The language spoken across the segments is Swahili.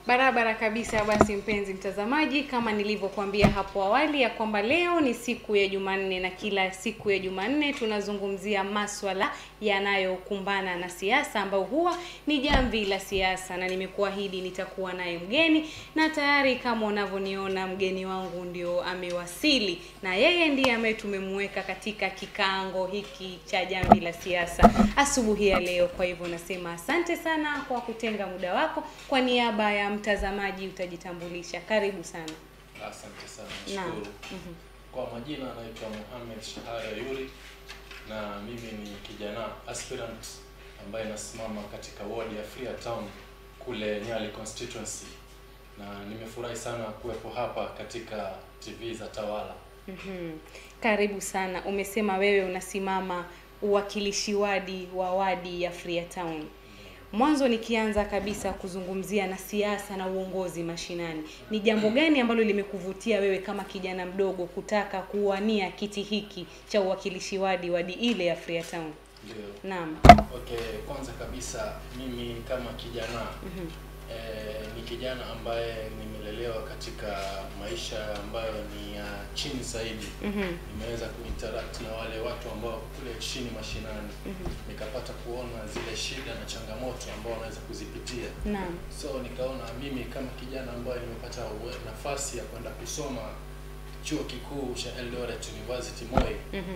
Barabara kabisa. Basi mpenzi mtazamaji, kama nilivyokuambia hapo awali ya kwamba leo ni siku ya Jumanne, na kila siku ya Jumanne tunazungumzia maswala yanayokumbana na siasa, ambao huwa ni jamvi la siasa, na nimekuahidi nitakuwa naye mgeni, na tayari kama unavyoniona mgeni wangu ndio amewasili, na yeye ndiye ambaye tumemweka katika kikaango hiki cha jamvi la siasa asubuhi ya leo. Kwa hivyo nasema asante sana kwa kutenga muda wako. Kwa niaba ya mtazamaji utajitambulisha. Karibu sana. Asante sana. Nashukuru. Kwa majina naitwa Mohamed Shahara Yuri, na mimi ni kijana aspirant ambaye nasimama katika ward ya Freetown kule Nyali constituency, na nimefurahi sana kuwepo hapa katika TV za Tawala. Karibu sana. Umesema wewe unasimama uwakilishi wadi ya Freetown. Mwanzo nikianza kabisa kuzungumzia na siasa na uongozi mashinani, ni jambo gani ambalo limekuvutia wewe kama kijana mdogo kutaka kuwania kiti hiki cha uwakilishi wadi ile ya Freetown? Ndio. Naam. Okay, kwanza kabisa mimi kama kijana ni kijana ambaye nimelelewa katika maisha ambayo ni ya chini zaidi. Nimeweza kuinteract na wale watu ambao kule chini mashinani. Nikapata kuona zile shida na changamoto ambao wanaweza kuzipitia. Naam. So nikaona mimi kama kijana ambaye nimepata nafasi ya kwenda kusoma chuo kikuu cha Eldoret University Moi,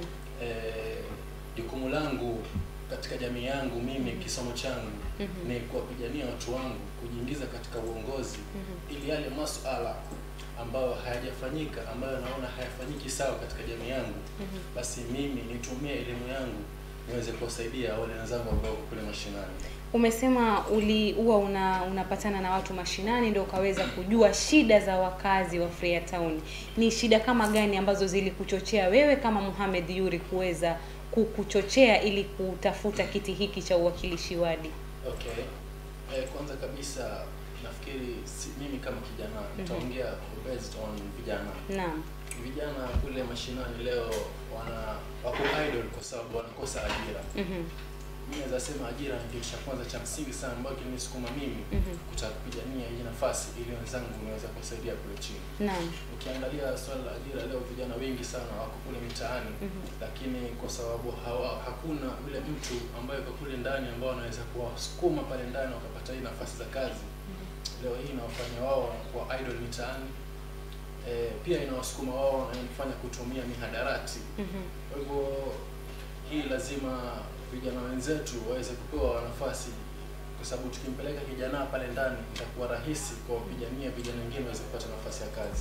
jukumu langu katika jamii yangu, mimi kisomo changu ni kuwapigania watu wangu kujiingiza katika uongozi, ili yale masuala ambayo hayajafanyika, ambayo naona hayafanyiki sawa katika jamii yangu, basi mimi nitumie elimu yangu niweze kuwasaidia wale wenzangu ambao kule mashinani. Umesema huwa unapatana na watu mashinani ndio ukaweza kujua shida za wakazi wa Freetown. Ni shida kama gani ambazo zilikuchochea wewe kama Mohamed Yuri kuweza kukuchochea ili kutafuta kiti hiki cha uwakilishi wadi? Okay. Kwanza kabisa nafikiri mimi kama kijana nitaongea based on vijana. Naam. Vijana kule mashinani leo wako idle kwa sababu wanakosa ajira. Mimi naweza sema ajira ni kitu cha kwanza cha msingi sana ambacho kinisukuma mimi kutaka kupigania hii nafasi ili wenzangu niweze kusaidia kule chini. Naam. Ukiangalia swala la ajira leo, vijana wengi sana wako kule mitaani, lakini kwa sababu hakuna yule mtu ambaye yuko kule ndani ambao anaweza kuwasukuma pale ndani wakapata hii nafasi za kazi. Leo hii inawafanya wao kwa idle mitaani. Pia inawasukuma wao na inafanya kutumia mihadarati. Kwa hivyo hii lazima vijana wenzetu waweze kupewa nafasi, kwa sababu tukimpeleka kijana pale ndani itakuwa rahisi kwa kupigania vijana wengine waweze kupata nafasi ya kazi.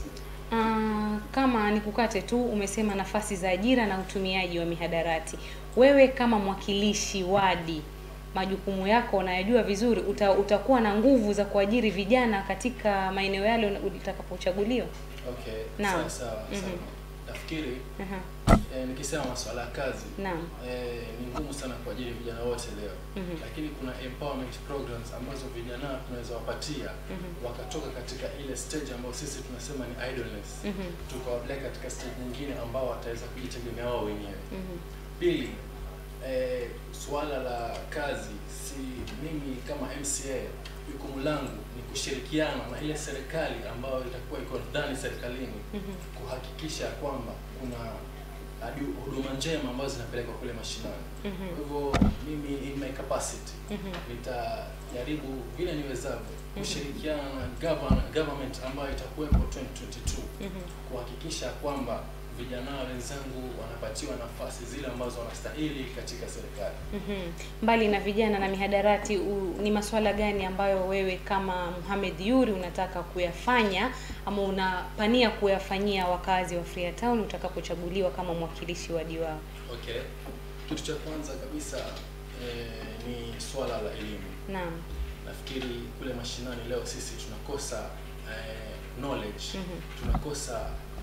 Kama nikukate tu, umesema nafasi za ajira na utumiaji wa mihadarati. Wewe kama mwakilishi wadi, majukumu yako unayajua vizuri, utakuwa na nguvu za kuajiri vijana katika maeneo yale utakapochaguliwa? Okay. Naam. Sawa. Nafikiri nikisema masuala ya kazi, ni ngumu sana kuajiri vijana wote leo. Lakini kuna empowerment programs ambazo vijana tunaweza wapatia wakatoka katika ile stage ambayo sisi tunasema ni idleness, tukawapeleka katika stage nyingine ambao wataweza kujitegemea wao wenyewe. Pili, swala la kazi, si mimi kama MCA jukumu langu ni kushirikiana na ile serikali ambayo itakuwa iko ndani serikalini, kuhakikisha kwamba kuna huduma njema ambazo zinapelekwa kule mashinani. Kwa hivyo mimi in my capacity nitajaribu vile niwezavyo kushirikiana na government ambayo itakuwepo 2022 kuhakikisha kwamba vijana wenzangu wanapatiwa nafasi zile ambazo wanastahili katika serikali. Mbali na vijana na mihadarati, ni masuala gani ambayo wewe kama Mohamed Yuri unataka kuyafanya ama unapania kuyafanyia wakazi wa Freetown utakapochaguliwa kama mwakilishi wadi wao? Okay. Kitu cha kwanza kabisa ni swala la elimu. Naam. Nafikiri kule mashinani leo sisi tunakosa knowledge, tunakosa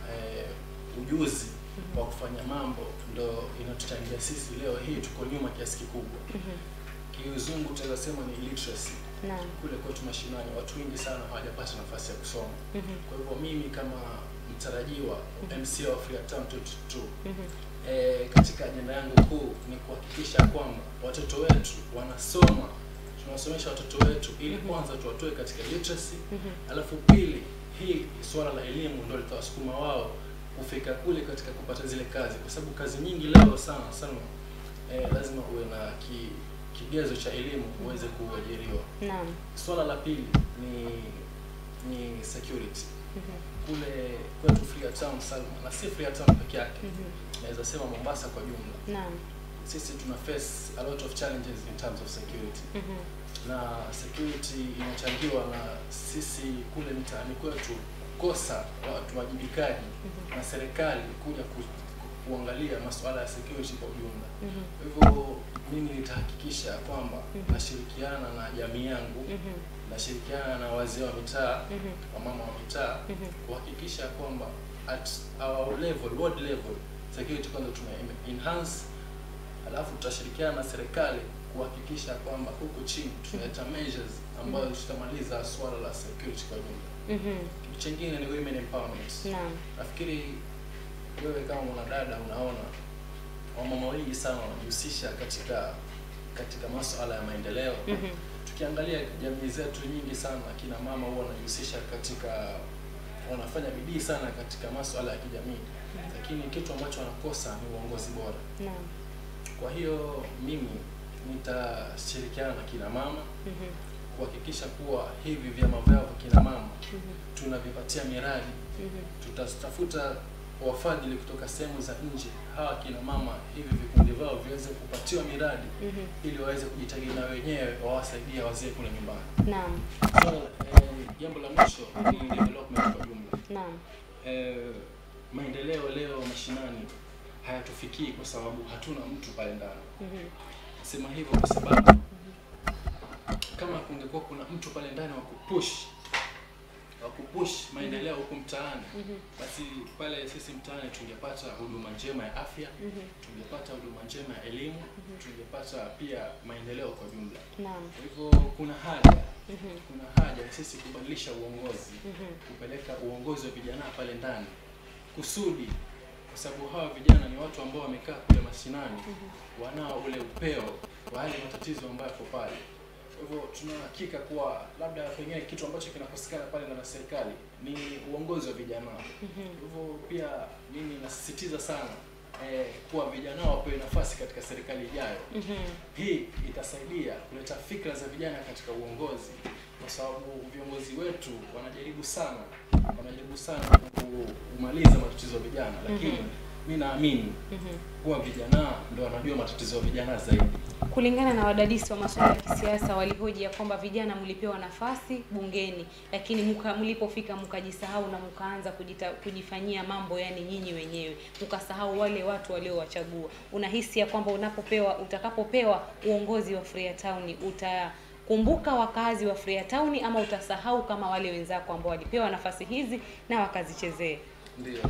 ujuzi wa kufanya mambo, ndo inatuchangia sisi leo hii tuko nyuma kiasi kikubwa. Kiuzungu tunaweza sema ni illiteracy. Kule kwetu mashinani watu wengi sana hawajapata nafasi ya kusoma. Kwa hivyo mimi kama mtarajiwa MCA wa Freetown 22, katika ajenda yangu kuu ni kuhakikisha kwamba watoto wetu wanasoma tunawasomesha watoto wetu ili kwanza tuwatoe katika literacy, alafu pili hii swala la elimu ndio litawasukuma wao kufika kule katika kupata zile kazi, kwa sababu kazi nyingi leo sana lazima uwe na kigezo cha elimu uweze kuajiriwa. Naam. Swala la pili ni security. Kule kwetu Freetown Salma, na si Freetown peke yake, naweza sema Mombasa kwa jumla. Naam. Sisi tuna face a lot of challenges in terms of security. Na security inachangiwa na sisi kule mtaani kwetu kukosa watu wajibikaji na serikali kuja kuangalia masuala ya security kwa ujumla. Kwa hivyo mimi nitahakikisha kwamba nashirikiana na jamii yangu, nashirikiana na wazee wa mitaa, wamama wa mitaa, kuhakikisha kwamba at our level, world level, security kwanza tuna enhance, alafu tutashirikiana na serikali kuhakikisha kwamba huko chini tunaleta measures ambazo tutamaliza swala la security kwa jumla. Kitu kingine ni women empowerment. Nafikiri wewe kama mwanadada unaona wamama wengi sana wanajihusisha katika masuala ya maendeleo. Tukiangalia jamii zetu nyingi sana kina mama huwa wanajihusisha wanafanya bidii sana katika masuala ya kijamii, lakini kitu ambacho wanakosa ni uongozi bora. Kwa hiyo mimi nitashirikiana na kina mama kuhakikisha kuwa hivi vyama vyao kina mama tunavipatia miradi. Tutatafuta wafadhili kutoka sehemu za nje, hawa kina mama hivi vikundi vyao viweze kupatiwa miradi ili waweze kujitegemea wenyewe, wawasaidia wazee kule nyumbani. Naam. So jambo la mwisho ni development kwa jumla. Naam. Maendeleo leo mashinani hayatufikii kwa sababu hatuna mtu pale ndani. Nasema hivyo kwa sababu kama kungekuwa kuna mtu pale ndani wa kupush maendeleo huko mtaani, basi pale sisi mtaani tungepata huduma njema ya afya, tungepata huduma njema ya elimu, tungepata pia maendeleo kwa jumla. Kwa hivyo kuna haja sisi kubadilisha uongozi, kupeleka uongozi wa vijana pale ndani kusudi, kwa sababu hawa vijana ni watu ambao wamekaa kule mashinani, wanao ule upeo wa yale matatizo ambayo yako pale. Kwa hivyo tunahakika kuwa labda pengine kitu ambacho kinakosekana pale na serikali ni uongozi wa vijana. Kwa hivyo pia mimi nasisitiza sana kuwa vijana wapewe nafasi katika serikali ijayo. Hii itasaidia kuleta fikra za vijana katika uongozi, kwa sababu viongozi wetu wanajaribu sana kumaliza matatizo ya vijana, lakini mimi naamini kuwa vijana ndio wanajua matatizo ya vijana zaidi. Kulingana na wadadisi wa masuala ya kisiasa, walihoji ya kwamba vijana mlipewa nafasi bungeni, lakini mlipofika mkajisahau na mkaanza kujifanyia mambo yani nyinyi wenyewe, mkasahau wale watu waliowachagua. Unahisi ya kwamba utakapopewa uongozi wa Freetown utakumbuka wakazi wa Freetown, ama utasahau kama wale wenzako ambao walipewa nafasi hizi na wakazichezea? Ndio.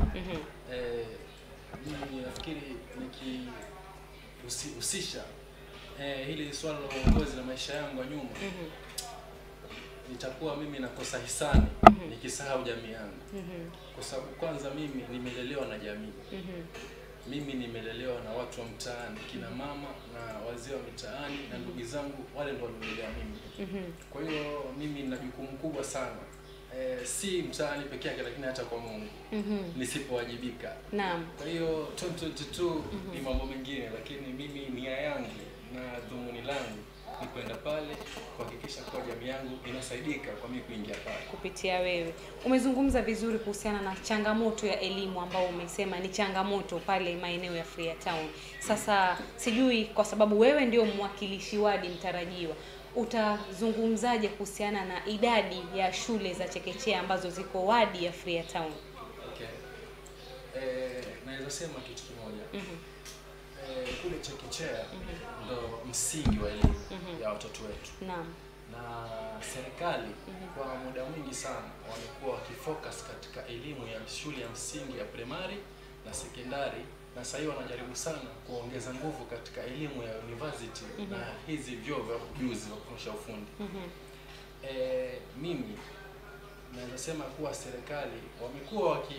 Mimi nafikiri nikihusisha hili swala la uongozi na maisha yangu ya nyuma, nitakuwa mimi nakosa hisani nikisahau jamii yangu. Kwa sababu kwanza mimi nimelelewa na jamii. Mimi nimelelewa na watu wa mtaani, kina mama na wazee wa mitaani na ndugu zangu, wale ndio walionilea mimi. Kwa hiyo mimi nina jukumu kubwa sana, si mtaani peke yake lakini hata kwa Mungu nisipowajibika. Naam. Kwa hiyo 2022 ni mambo mengine, lakini mimi nia yangu na dhumuni langu ni kwenda pale kuhakikisha kwa jamii yangu inasaidika kwa mimi kuingia pale kupitia wewe. Umezungumza vizuri kuhusiana na changamoto ya elimu ambao umesema ni changamoto pale maeneo ya Freetown. Sasa sijui, kwa sababu wewe ndio mwakilishi wadi mtarajiwa, utazungumzaje kuhusiana na idadi ya shule za chekechea ambazo ziko wadi ya Freetown? Okay. Naweza sema kitu kimoja. Kule chekechea ndo msingi wa elimu ya watoto wetu. Naam. Na serikali kwa muda mwingi sana wamekuwa wakifocus katika elimu ya shule ya msingi ya primary na sekondari, na sasa hivi wanajaribu sana kuongeza nguvu katika elimu ya university na hizi vyuo vya ujuzi wa kufundisha ufundi. Mimi naweza sema kuwa serikali wamekuwa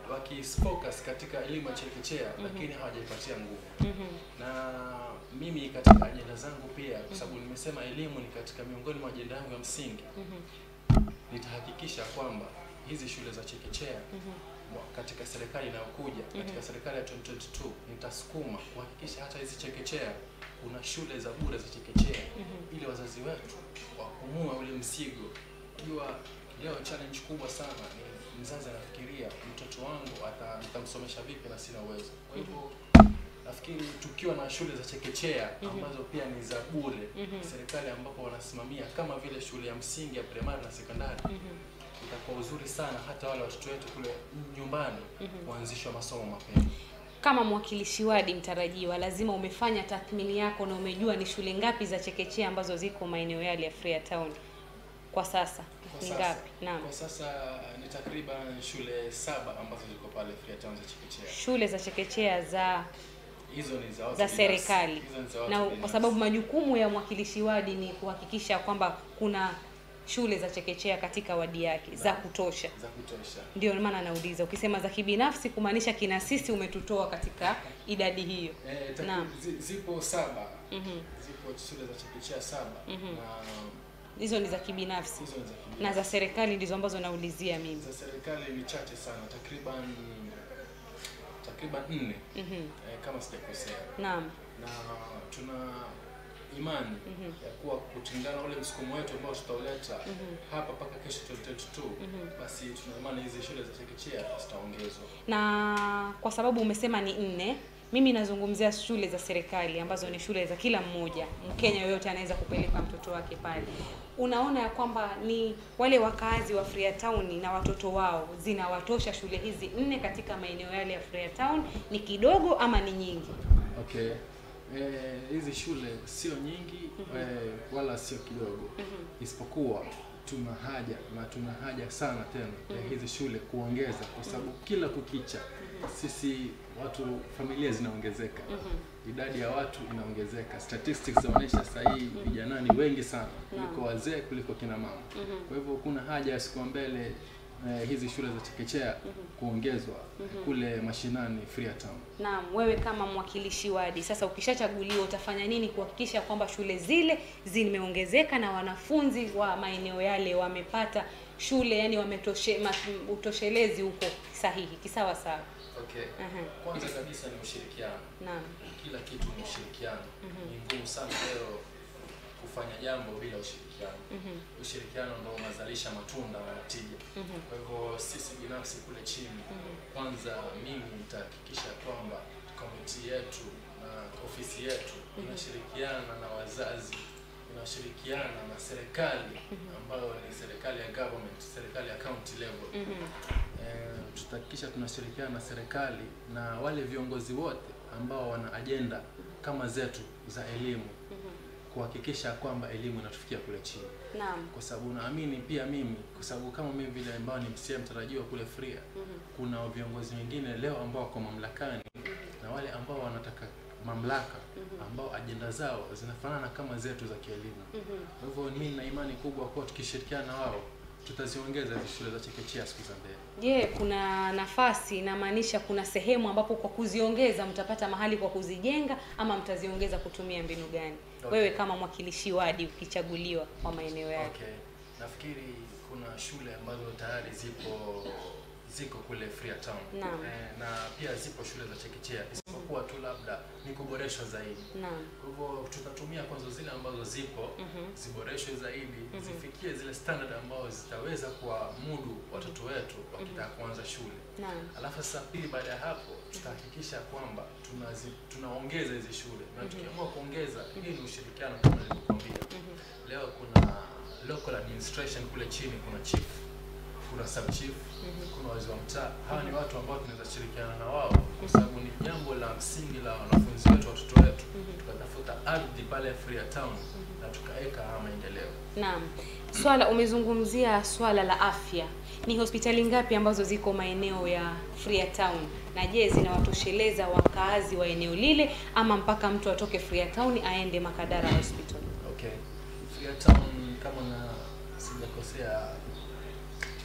wakifocus katika elimu ya chekechea lakini hawajaipatia nguvu. Na mimi katika ajenda zangu pia, kwa sababu nimesema elimu ni katika miongoni mwa ajenda yangu ya msingi, nitahakikisha kwamba hizi shule za chekechea katika serikali inayokuja, katika serikali ya 2022 nitasukuma kuhakikisha hata hizi chekechea kuna shule za bure za chekechea, ili wazazi wetu wapumue ule mzigo. Unajua leo challenge kubwa sana ni mzazi anafikiria mtoto wangu nitamsomesha vipi na sina uwezo. Kwa hivyo nafikiri tukiwa na shule za chekechea ambazo pia ni za bure, serikali ambapo wanasimamia kama vile shule ya msingi, ya primary na sekondari, itakuwa uzuri sana hata wale watoto wetu kule nyumbani kuanzishwa masomo mapema. Kama mwakilishi wadi mtarajiwa, lazima umefanya tathmini yako na umejua ni shule ngapi za chekechea ambazo ziko maeneo yale ya Freetown kwa sasa. Ni ngapi? Naam. Kwa sasa ni takriban shule 7 ambazo ziko pale Freetown za chekechea. Shule za chekechea hizo ni za serikali. Na kwa sababu majukumu ya mwakilishi wadi ni kuhakikisha kwamba kuna shule za chekechea katika wadi yake za kutosha. Ndio maana nauliza, ukisema za kibinafsi kumaanisha kina sisi umetutoa katika idadi hiyo. Naam. Zipo 7. Zipo shule za chekechea 7 na hizo ni za kibinafsi. Na za serikali ndizo ambazo naulizia mimi. Za serikali ni chache sana, takriban 4 kama sijakosea. Naam. Na tuna imani ya kuwa kutingana ule msukumo wetu ambao tutauleta hapa mpaka kesho 2022, basi tuna imani hizi shule za chekechea zitaongezwa. Na kwa sababu umesema ni 4, mimi nazungumzia shule za serikali ambazo ni shule za kila mmoja, Mkenya yoyote anaweza kupeleka mtoto wake pale. Unaona ya kwamba ni wale wakazi wa Freetown na watoto wao zinawatosha shule hizi 4 katika maeneo yale ya Freetown? Ni kidogo ama ni nyingi? Okay. Hizi shule sio nyingi wala sio kidogo, isipokuwa tuna haja sana tena ya hizi shule kuongeza, kwa sababu kila kukicha sisi familia zinaongezeka, idadi ya watu inaongezeka. Statistics zinaonyesha sasa hii vijana ni wengi sana kuliko wazee, kuliko kina mama. Kwa hivyo kuna haja ya siku mbele hizi shule za chekechea kuongezwa kule mashinani Freetown. Naam, wewe kama mwakilishi wadi, sasa ukishachaguliwa utafanya nini kuhakikisha kwamba shule zile zimeongezeka na wanafunzi wa maeneo yale wamepata shule, yani utoshelezi huko sahihi, kisawa sawa? Okay. Kwanza kabisa ni ushirikiano. Naam. Kila kitu ni ushirikiano. Ni ngumu sana leo kufanya jambo bila ushirikiano. Ushirikiano ndio unazalisha matunda na tija. Kwa hivyo sisi binafsi kule chini, kwanza mimi nitahakikisha kwamba komiti yetu na ofisi yetu inashirikiana na wazazi, inashirikiana na serikali ambayo ni serikali ya government, serikali ya county level. Tutahakikisha tunashirikiana na serikali na wale viongozi wote ambao wana agenda kama zetu za elimu, kuhakikisha kwamba elimu inatufikia kule chini. Naam. Kwa sababu naamini pia mimi, kwa sababu kama mimi vile ambao ni MCA mtarajiwa kule Fria, kuna viongozi wengine leo ambao wako mamlakani na wale ambao wanataka mamlaka ambao ajenda zao zinafanana kama zetu za kielimu. Kwa hivyo mimi na imani kubwa kwa tukishirikiana na wao tutaziongeza hizo shule za chekechea siku za mbele. Je, kuna nafasi, inamaanisha kuna sehemu ambapo kwa kuziongeza mtapata mahali kwa kuzijenga ama mtaziongeza kutumia mbinu gani? Okay. Wewe kama mwakilishi wadi ukichaguliwa kwa maeneo yake. Okay. Nafikiri kuna shule ambazo tayari ziko kule Freetown. Na pia zipo shule za chekechea, isipokuwa tu labda ni kuboreshwa zaidi. Naam. Kwa hivyo tutatumia kwanza zile ambazo zipo, ziboreshwe zaidi, zifikie zile standard ambazo zitaweza kuwamudu watoto wetu wakitaka kuanza shule. Naam. Alafu sasa pili, baada ya hapo tutahakikisha kwamba tunaongeza hizi shule. Na tukiamua kuongeza, hii ni ushirikiano kama nilivyokuambia. Leo kuna local administration kule chini, kuna chief, kuna sub chief, kuna wazee wa mtaa. Hawa ni watu ambao tunaweza shirikiana na wao, kwa sababu ni jambo la msingi la wanafunzi wetu, watoto wetu. Tukatafuta ardhi pale Freetown na tukaweka maendeleo. Naam. Umezungumzia swala la afya. Ni hospitali ngapi ambazo ziko maeneo ya Freetown? Na je, zinawatosheleza wakaazi wa eneo lile ama mpaka mtu atoke Freetown aende Makadara Hospital? Okay. Freetown kama sijakosea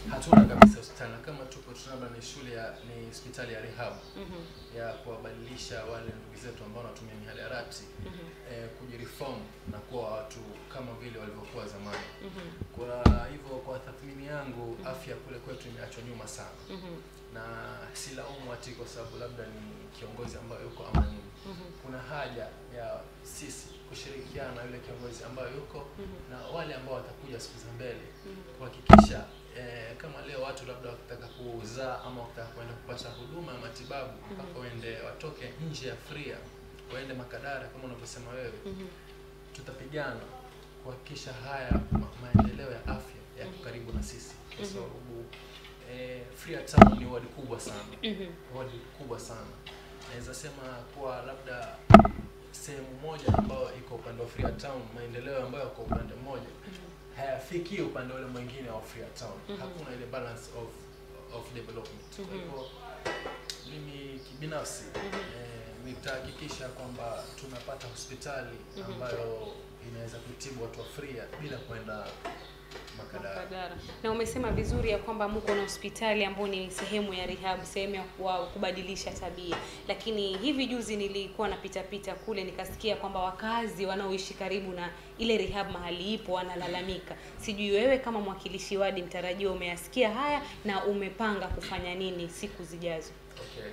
hatuna kabisa hospitali, kama tupo tunabla ni hospitali ya rehab ya kuwabadilisha wale ndugu zetu ambao wanatumia mihadarati kujireform na kuwa watu kama vile walivyokuwa zamani. Kwa hivyo kwa tathmini yangu afya kule kwetu imeachwa nyuma sana. Na silaumu ati kwa sababu labda ni kiongozi ambaye yuko ama nini. Kuna haja ya sisi kushirikiana na yule kiongozi ambaye yuko na wale ambao watakuja siku za mbele kuhakikisha kama leo watu labda wakitaka kuzaa ama wakitaka kwenda kupata huduma ya matibabu waende watoke nje ya Fria waende Makadara kama unavyosema wewe, tutapigana kuhakikisha haya maendeleo ya afya yako karibu na sisi, kwa sababu Freetown ni wadi kubwa sana. Wadi kubwa sana. Naweza sema kwa labda sehemu moja ambayo iko upande wa Freetown, maendeleo ambayo yako upande mmoja hayafiki upande ule mwingine wa Freetown. Hakuna ile balance of development. Kwa hivyo mimi kibinafsi nitahakikisha kwamba tunapata hospitali ambayo inaweza kutibu watu wa Fria bila kwenda Makadara. Na umesema vizuri ya kwamba mko na hospitali ambayo ni sehemu ya rehab, sehemu ya kubadilisha tabia. Lakini hivi juzi nilikuwa napita kule nikasikia kwamba wakazi wanaoishi karibu na ile rehab mahali ipo wanalalamika. Sijui wewe kama mwakilishi wadi mtarajiwa umeyasikia haya na umepanga kufanya nini siku zijazo? Okay.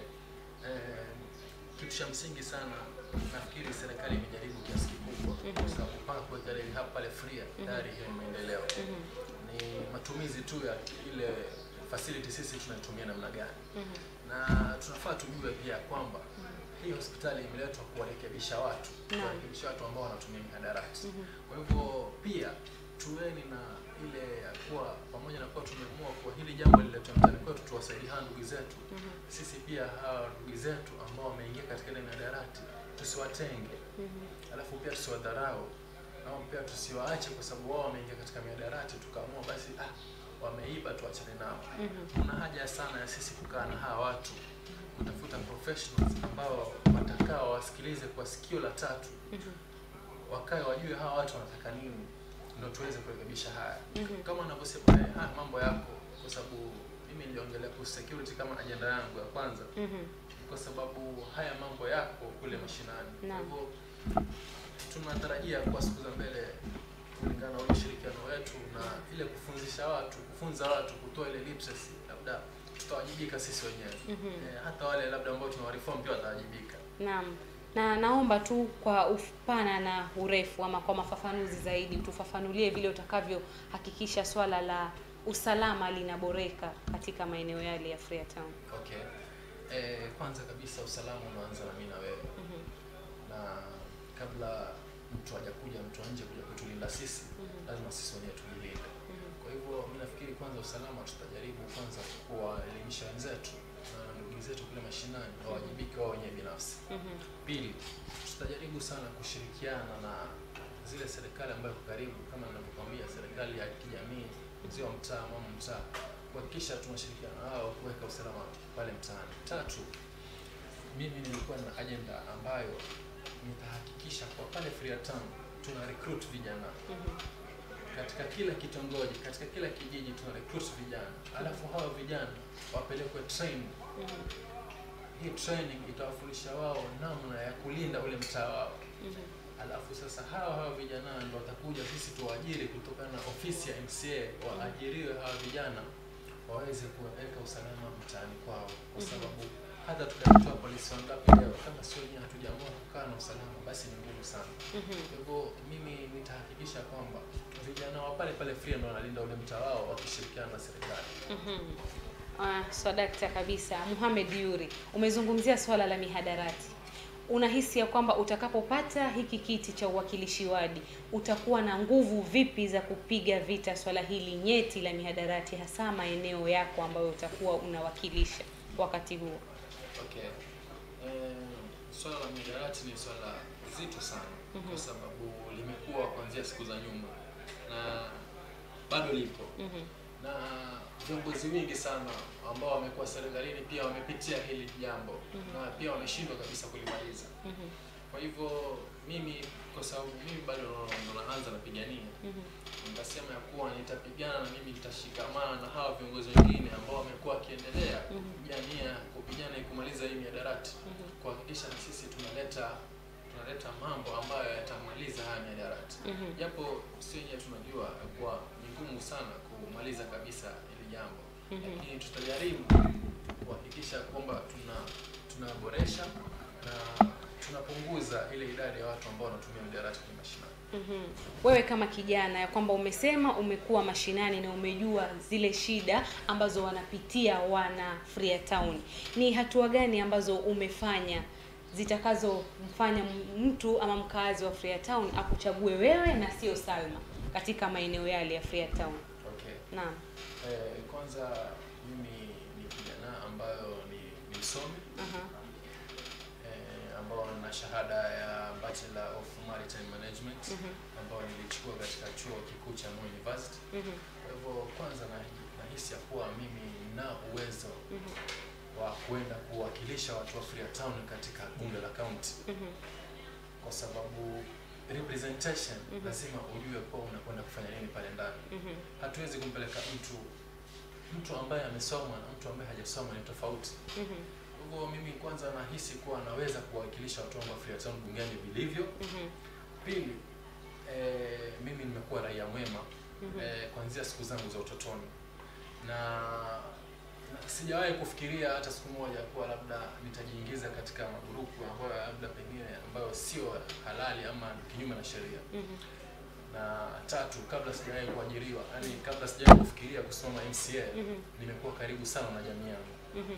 Kitu cha msingi sana nafikiri serikali imejaribu kiasi kikubwa kwa sababu mpaka kuweka rehab pale Fria tayari hiyo ni maendeleo. Ni matumizi tu ya ile facility sisi tunatumia namna gani. Na tunafaa tujue pia kwamba hii hospitali imeletwa kuwarekebisha watu, kuwarekebisha watu ambao wanatumia mihadarati. Kwa hivyo pia tuweni na ile ya kuwa pamoja na kuwa tumeamua kwa hili jambo liletwa mtaani kwetu tuwasaidie ndugu zetu. Sisi pia hawa ndugu zetu ambao wameingia katika ile mihadarati tusiwatenge. Alafu pia tusiwadharau au pia tusiwaache kwa sababu wao wameingia katika mihadarati tukaamua basi wameiba tuachane nao. Kuna haja sana ya sisi kukaa na hawa watu, kutafuta professionals ambao watakaa wasikilize kwa sikio la tatu. Wakae wajue hawa watu wanataka nini ndio tuweze kurekebisha haya. Kama wanavyosema mambo yako, kwa sababu mimi niliongelea kwa security kama ajenda yangu ya kwanza. Kwa sababu haya mambo yako kule mashinani. Kwa hivyo tunatarajia kwa siku za mbele kulingana na ushirikiano wetu na ile kufunza watu kutoa ile literacy, labda tutawajibika sisi wenyewe. Hata wale labda ambao tunawareform pia watawajibika. Naam. Na naomba tu kwa upana na urefu ama kwa mafafanuzi zaidi tufafanulie vile utakavyo hakikisha swala la usalama linaboreka katika maeneo yale ya Freetown. Okay. Kwanza kabisa usalama unaanza na mimi na wewe. Na kabla mtu hajakuja mtu nje kuja kutulinda sisi, lazima sisi wenyewe tujilinde. Kwa hivyo mimi nafikiri kwanza usalama tutajaribu kwanza kuwaelimisha wenzetu na ndugu zetu kule mashinani wawajibike wao wenyewe binafsi. Pili, tutajaribu sana kushirikiana na zile serikali ambayo karibu kama ninavyokuambia serikali ya kijamii, mzee wa mtaa, mama mtaa, kuhakikisha tunashirikiana nao kuweka usalama pale mtaani. Tatu, mimi nilikuwa na agenda ambayo nitahakikisha kwa pale Freetown tuna recruit vijana. Katika kila kitongoji, katika kila kijiji tuna recruit vijana. Alafu hao vijana wapelekwe training. Hii training itawafundisha wao namna ya kulinda ule mtaa wao. Alafu sasa hao vijana ndio watakuja sisi tuwaajiri kutokana na ofisi ya MCA, waajiriwe hao vijana waweze kuweka usalama mtaani kwao, kwa sababu hata tukatoa polisi wangapi leo kama sio wenyewe hatujaamua kukaa na usalama basi ni ngumu sana. Kwa hivyo mimi nitahakikisha kwamba vijana wa pale Fria ndio wanalinda ule mtaa wao wakishirikiana na serikali. Swadakta kabisa. Mohamed Yuri, umezungumzia swala la mihadarati. Unahisi ya kwamba utakapopata hiki kiti cha uwakilishi wadi utakuwa na nguvu vipi za kupiga vita swala hili nyeti la mihadarati, hasa maeneo yako ambayo utakuwa unawakilisha wakati huo? Okay. Swala la mihadarati ni swala zito sana kwa sababu limekuwa kuanzia siku za nyuma na bado lipo. Na viongozi wengi sana ambao wamekuwa serikalini pia wamepitia hili jambo na pia wameshindwa kabisa kulimaliza. Kwa hivyo mimi kwa sababu mimi bado ndo naanza napigania, nitasema ya kuwa nitapigana na mimi nitashikamana na hawa viongozi wengine ambao wamekuwa wakiendelea kupigania kumaliza hii mihadarati, kuhakikisha na sisi tunaleta mambo ambayo yatamaliza haya mihadarati. Japo sisi wenyewe tunajua kwa ni ngumu sana kumaliza kabisa hili jambo, lakini tutajaribu kuhakikisha kwamba tunaboresha na tunapunguza ile idadi ya watu ambao wanatumia mihadarati kwa mashinani. Wewe kama kijana ya kwamba umesema umekuwa mashinani na umejua zile shida ambazo wanapitia wana Freetown, ni hatua gani ambazo umefanya zitakazomfanya mtu ama mkazi wa Freetown akuchague wewe na sio Salma katika maeneo yale ya Freetown? Okay. Naam. Kwanza mimi ni kijana ambayo ni msomi. Ambao na shahada ya Bachelor of Maritime Management ambao nilichukua katika chuo kikuu cha Moi University. Kwa hivyo kwanza nahisi ya kuwa mimi nina uwezo wa kwenda kuwakilisha watu wa Freetown katika bunge la county. Kwa sababu representation lazima ujue kwa unakwenda kufanya nini pale ndani. Hatuwezi kumpeleka mtu ambaye amesoma na mtu ambaye hajasoma ni tofauti. Kwa mimi kwanza nahisi kuwa naweza kuwakilisha watu wa Freetown bungeni vilivyo. Pili, mimi nimekuwa raia mwema kuanzia siku zangu za utotoni, na sijawahi kufikiria hata siku moja kuwa labda nitajiingiza katika magrupu ambayo labda pengine ambayo sio halali ama kinyume na sheria. Na tatu, kabla sijawahi kuajiriwa, yani kabla sijawahi kufikiria kusoma MCA, nimekuwa karibu sana na jamii yangu.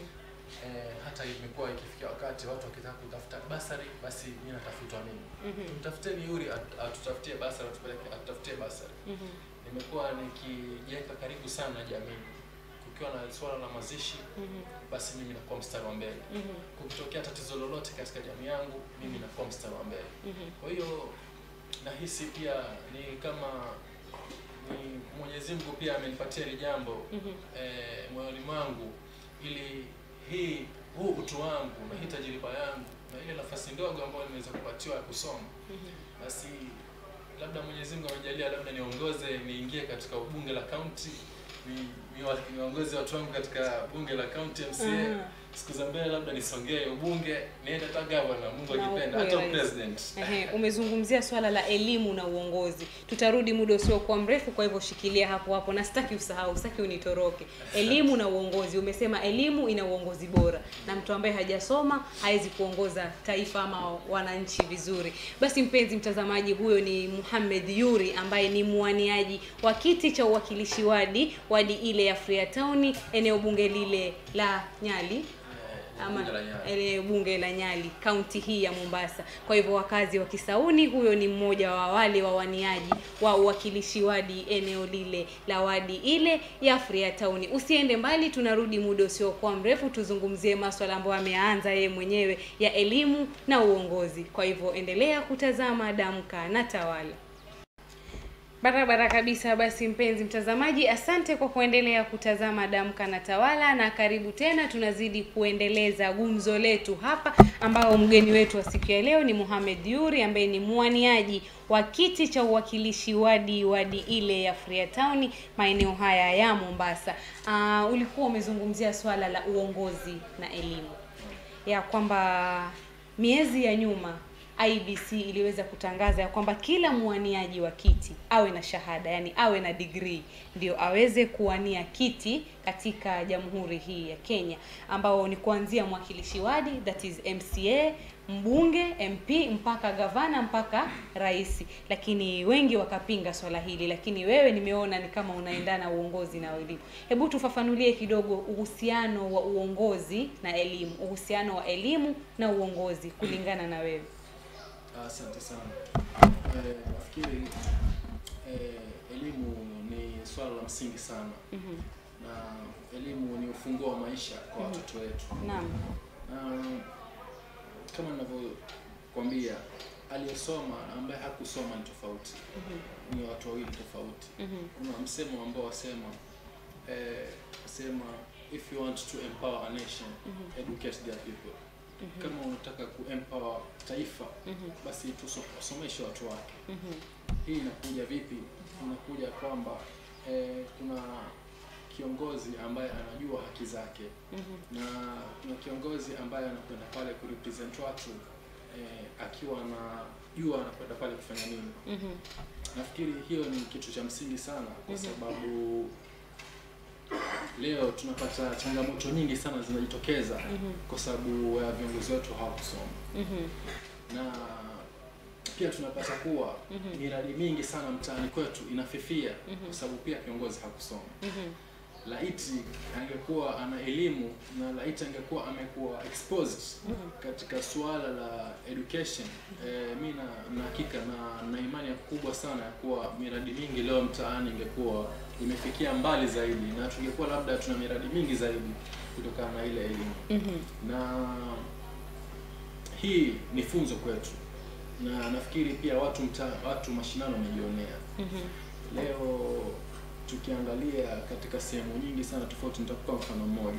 Hata imekuwa ikifikia wakati watu wakitaka kutafuta basari, basi mimi natafutwa mimi. Tumtafuteni Yuri atutafutie basari, atutafutie basari. Nimekuwa nikijiweka karibu sana na jamii. Kukiwa na swala la mazishi, basi mimi nakuwa mstari wa mbele. Kukitokea tatizo lolote katika jamii yangu, mimi nakuwa mstari wa mbele. Kwa hiyo nahisi pia ni kama ni Mwenyezi Mungu pia amenipatia hili jambo moyoni mwangu, ili huu utu wangu na hii tajiriba yangu na ile nafasi ndogo ambayo nimeweza kupatiwa kusoma, basi labda Mwenyezi Mungu amejalia labda niongoze, niingie katika bunge la county, niongoze watu wangu katika bunge la county MCA. Siku za mbele labda nisongee ubunge, niende hata governor, Mungu akipenda, hata president. Umezungumzia swala la elimu na uongozi. Tutarudi muda usio kwa mrefu, kwa hivyo shikilia hapo na sitaki usahau, sitaki unitoroke. Elimu na uongozi. Umesema elimu ina uongozi bora, na mtu ambaye hajasoma hawezi kuongoza taifa ama wananchi vizuri. Basi mpenzi mtazamaji, huyo ni Mohamed Yuri ambaye ni muaniaji wa kiti cha uwakilishi wadi ile ya Freetown, eneo bunge lile la Nyali ama bunge la Nyali, kaunti hii ya Mombasa. Kwa hivyo wakazi wa Kisauni, huyo ni mmoja wa wale wawaniaji wa uwakilishi wadi eneo lile la wadi ile ya Freetown. Usiende mbali, tunarudi muda usio kwa mrefu tuzungumzie masuala ambayo ameanza yeye mwenyewe ya elimu na uongozi. Kwa hivyo endelea kutazama Damka na Tawala. Barabara kabisa. Basi mpenzi mtazamaji, asante kwa kuendelea kutazama Damka na Tawala, na karibu tena. Tunazidi kuendeleza gumzo letu hapa, ambao mgeni wetu wa siku ya leo ni Mohamed Yuri ambaye ni muaniaji wa kiti cha uwakilishi wadi ile ya Freetown, maeneo haya ya Mombasa. Ulikuwa umezungumzia swala la uongozi na elimu, ya kwamba miezi ya nyuma IBC iliweza kutangaza ya kwamba kila muaniaji wa kiti awe na shahada, yani awe na degree, ndio aweze kuwania kiti katika jamhuri hii ya Kenya, ambao ni kuanzia mwakilishi wadi, that is MCA, mbunge, MP, mpaka gavana, mpaka rais. Lakini wengi wakapinga swala hili, lakini wewe nimeona ni kama unaendana uongozi na elimu. Hebu tufafanulie kidogo uhusiano wa uongozi na elimu, uhusiano wa elimu na uongozi kulingana na wewe. Asante sana. Nafikiri elimu ni swala la msingi sana. Na elimu ni ufunguo wa maisha kwa watoto wetu. Naam. Kama ninavyokuambia, aliyesoma na ambaye hakusoma ni tofauti. Ni watu wawili tofauti. Kuna msemo ambao wasema if you want to empower a nation, educate their people. Kama unataka kuempower taifa, basi tusomeshe watu wake. Hii inakuja vipi? Inakuja kwamba kuna kiongozi ambaye anajua haki zake, na kuna kiongozi ambaye anakwenda pale kurepresent watu akiwa anajua anakwenda pale kufanya nini. Nafikiri hiyo ni kitu cha msingi sana, kwa sababu leo tunapata changamoto nyingi sana zinajitokeza kwa sababu ya viongozi wetu hawakusoma. Na pia tunapata kuwa miradi mingi sana mtaani kwetu inafifia kwa sababu pia kiongozi hakusoma. Laiti angekuwa ana elimu na laiti angekuwa amekuwa exposed katika suala la education, mimi na hakika na imani kubwa sana ya kuwa miradi mingi leo mtaani ingekuwa imefikia mbali zaidi, na tungekuwa labda tuna miradi mingi zaidi kutokana na ile elimu. Na hii ni funzo kwetu, na nafikiri pia watu mashinano wamejionea. Leo tukiangalia katika sehemu nyingi sana tofauti, nitakupa mfano mmoja.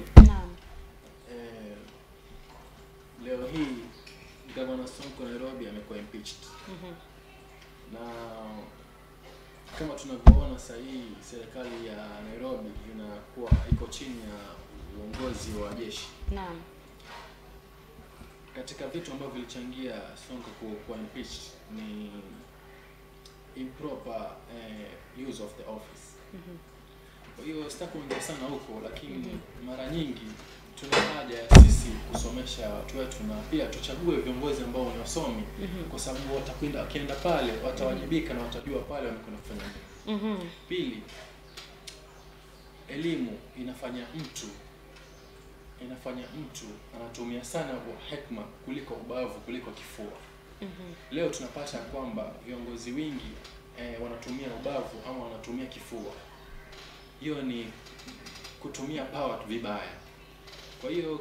Leo hii Governor Sonko Nairobi amekuwa impeached. Na kama tunavyoona sasa hii serikali ya Nairobi inakuwa iko chini ya uongozi wa jeshi. Katika vitu ambavyo vilichangia Sonko kuwa impeached ni improper use of the office. Kwa hiyo sitaki kuongea sana huko, lakini mara nyingi tuna haja ya sisi kusomesha watu wetu, na pia tuchague viongozi ambao ni wasomi, kwa sababu wakienda pale watawajibika na watajua pale wamekwenda kufanya nini. Pili, elimu inafanya mtu anatumia sana hekima kuliko ubavu, kuliko kifua. Leo tunapata kwamba viongozi wengi wanatumia ubavu ama wanatumia kifua. Hiyo ni kutumia power vibaya. Kwa hiyo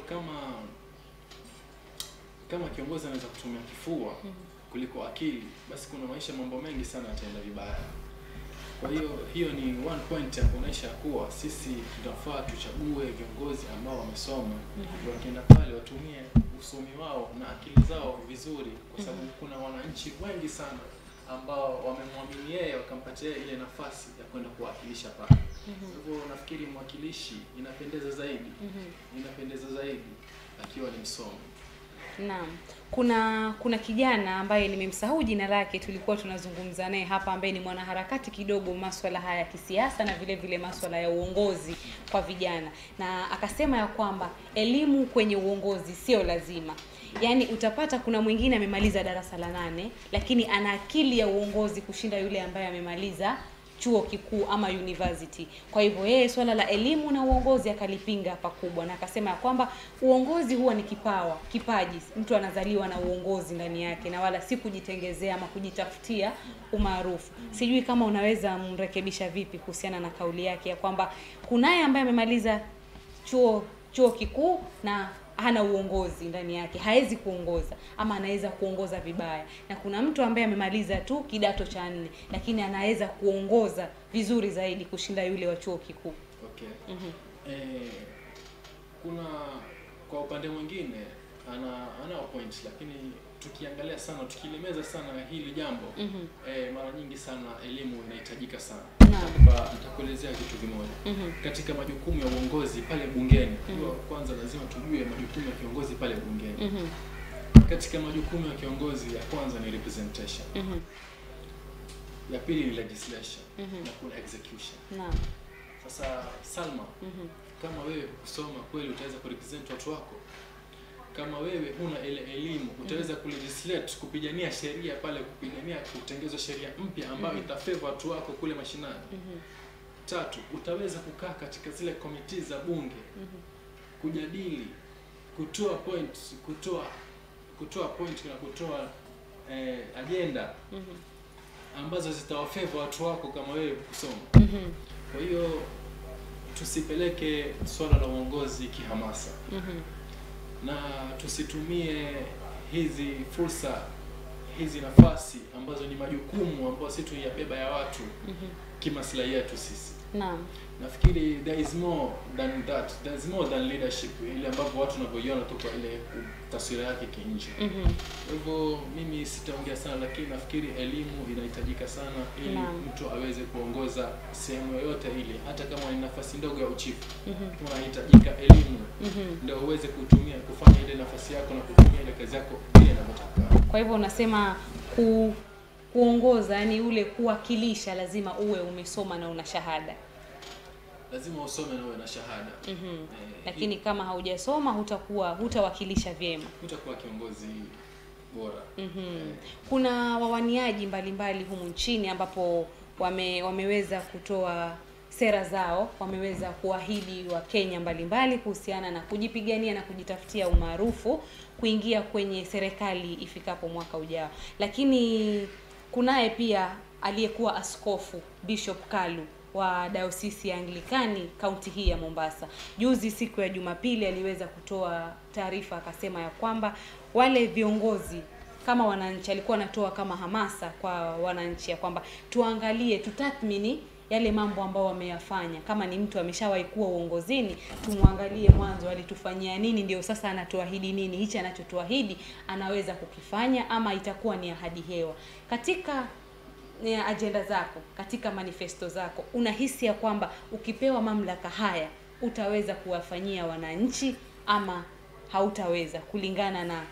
kama kiongozi anaweza kutumia kifua kuliko akili, basi kuna mambo mengi sana yataenda vibaya. Kwa hiyo ni one point ya kuonesha kuwa sisi tunafaa tuchague viongozi ambao wamesoma, wakienda pale watumie usomi wao na akili zao vizuri, kwa sababu kuna wananchi wengi sana ambao wamemwamini yeye wakampatia ile nafasi ya kwenda kuwakilisha pale. Kwa hivyo nafikiri mwakilishi inapendeza zaidi akiwa ni msomi. Naam. Kuna kijana ambaye nimemsahau jina lake, tulikuwa tunazungumza naye hapa, ambaye ni mwanaharakati kidogo masuala haya ya kisiasa na vile vile masuala ya uongozi kwa vijana, na akasema ya kwamba elimu kwenye uongozi sio lazima. Yaani utapata kuna mwingine amemaliza darasa la 8 lakini ana akili ya uongozi kushinda yule ambaye amemaliza chuo kikuu ama university. Kwa hivyo yeye swala la elimu na uongozi akalipinga pakubwa, na akasema ya kwamba uongozi huwa ni kipaji. Mtu anazaliwa na uongozi ndani yake, na wala si kujitengezea ama kujitafutia umaarufu. Sijui kama unaweza mrekebisha vipi kuhusiana na kauli yake ya kwamba kunaye ambaye amemaliza chuo kikuu na hana uongozi ndani yake, haezi kuongoza ama anaweza kuongoza vibaya, na kuna mtu ambaye amemaliza tu kidato cha 4 lakini anaweza kuongoza vizuri zaidi kushinda yule wa chuo kikuu. Okay. Kuna kwa upande mwingine ana point, lakini tukiangalia sana, tukilemeza sana hili jambo, mara nyingi sana elimu inahitajika sana. Nitakuelezea kitu kimoja. Katika majukumu ya uongozi pale bungeni, kwanza lazima tujue majukumu ya kiongozi pale bungeni. Katika majukumu ya kiongozi, ya kwanza ni representation. Ya pili ni legislation, na kuna execution. Sasa Salma, kama wewe kusoma kweli utaweza kurepresent watu wako? Kama wewe huna ile elimu, utaweza kulegislate, kupigania sheria pale, kupigania kutengezwa sheria mpya ambayo itafavor watu wako kule mashinani? Tatu, utaweza kukaa katika zile committee za bunge, kujadili, kutoa point na kutoa agenda ambazo zitawafavor watu wako kama wewe kusoma? Kwa hiyo tusipeleke swala la uongozi kihamasa. Na tusitumie hizi fursa, hizi nafasi ambazo ni majukumu ambayo sisi tuyabeba ya watu kimaslahi yetu sisi. Naam. Nafikiri there is more than that. There is more than leadership, ile ambapo watu wanavyoiona tu kwa ile taswira yake kinje. Kwa hivyo mimi sitaongea sana, lakini nafikiri elimu inahitajika sana ili mtu aweze kuongoza sehemu yoyote ile, hata kama ni nafasi ndogo ya uchifu. Unahitajika elimu ndio uweze kutumia kufanya ile nafasi yako na kutumia ile kazi yako vile inavyotaka. Kwa hivyo unasema kuongoza, yani ule kuwakilisha, lazima uwe umesoma na una shahada. Lazima usome na uwe na shahada. Lakini kama haujasoma hutawakilisha vyema. Hutakuwa kiongozi bora. Kuna wawaniaji mbalimbali humu nchini ambapo wameweza kutoa sera zao, wameweza kuahidi wa Kenya mbalimbali kuhusiana na kujipigania na kujitafutia umaarufu kuingia kwenye serikali ifikapo mwaka ujao. Lakini kunaye pia aliyekuwa askofu Bishop Kalu wa Dayosisi ya Anglikani kaunti hii ya Mombasa. Juzi siku ya Jumapili aliweza kutoa taarifa, akasema ya kwamba wale viongozi kama wananchi, alikuwa anatoa kama hamasa kwa wananchi ya kwamba tuangalie, tutathmini yale mambo ambao wameyafanya. Kama ni mtu ameshawahi kuwa uongozini, tumwangalie mwanzo alitufanyia nini, ndio sasa anatuahidi nini, hichi anachotuahidi anaweza kukifanya ama itakuwa ni ahadi hewa. Katika agenda zako, katika manifesto zako, unahisi ya kwamba ukipewa mamlaka haya utaweza kuwafanyia wananchi ama hautaweza, kulingana na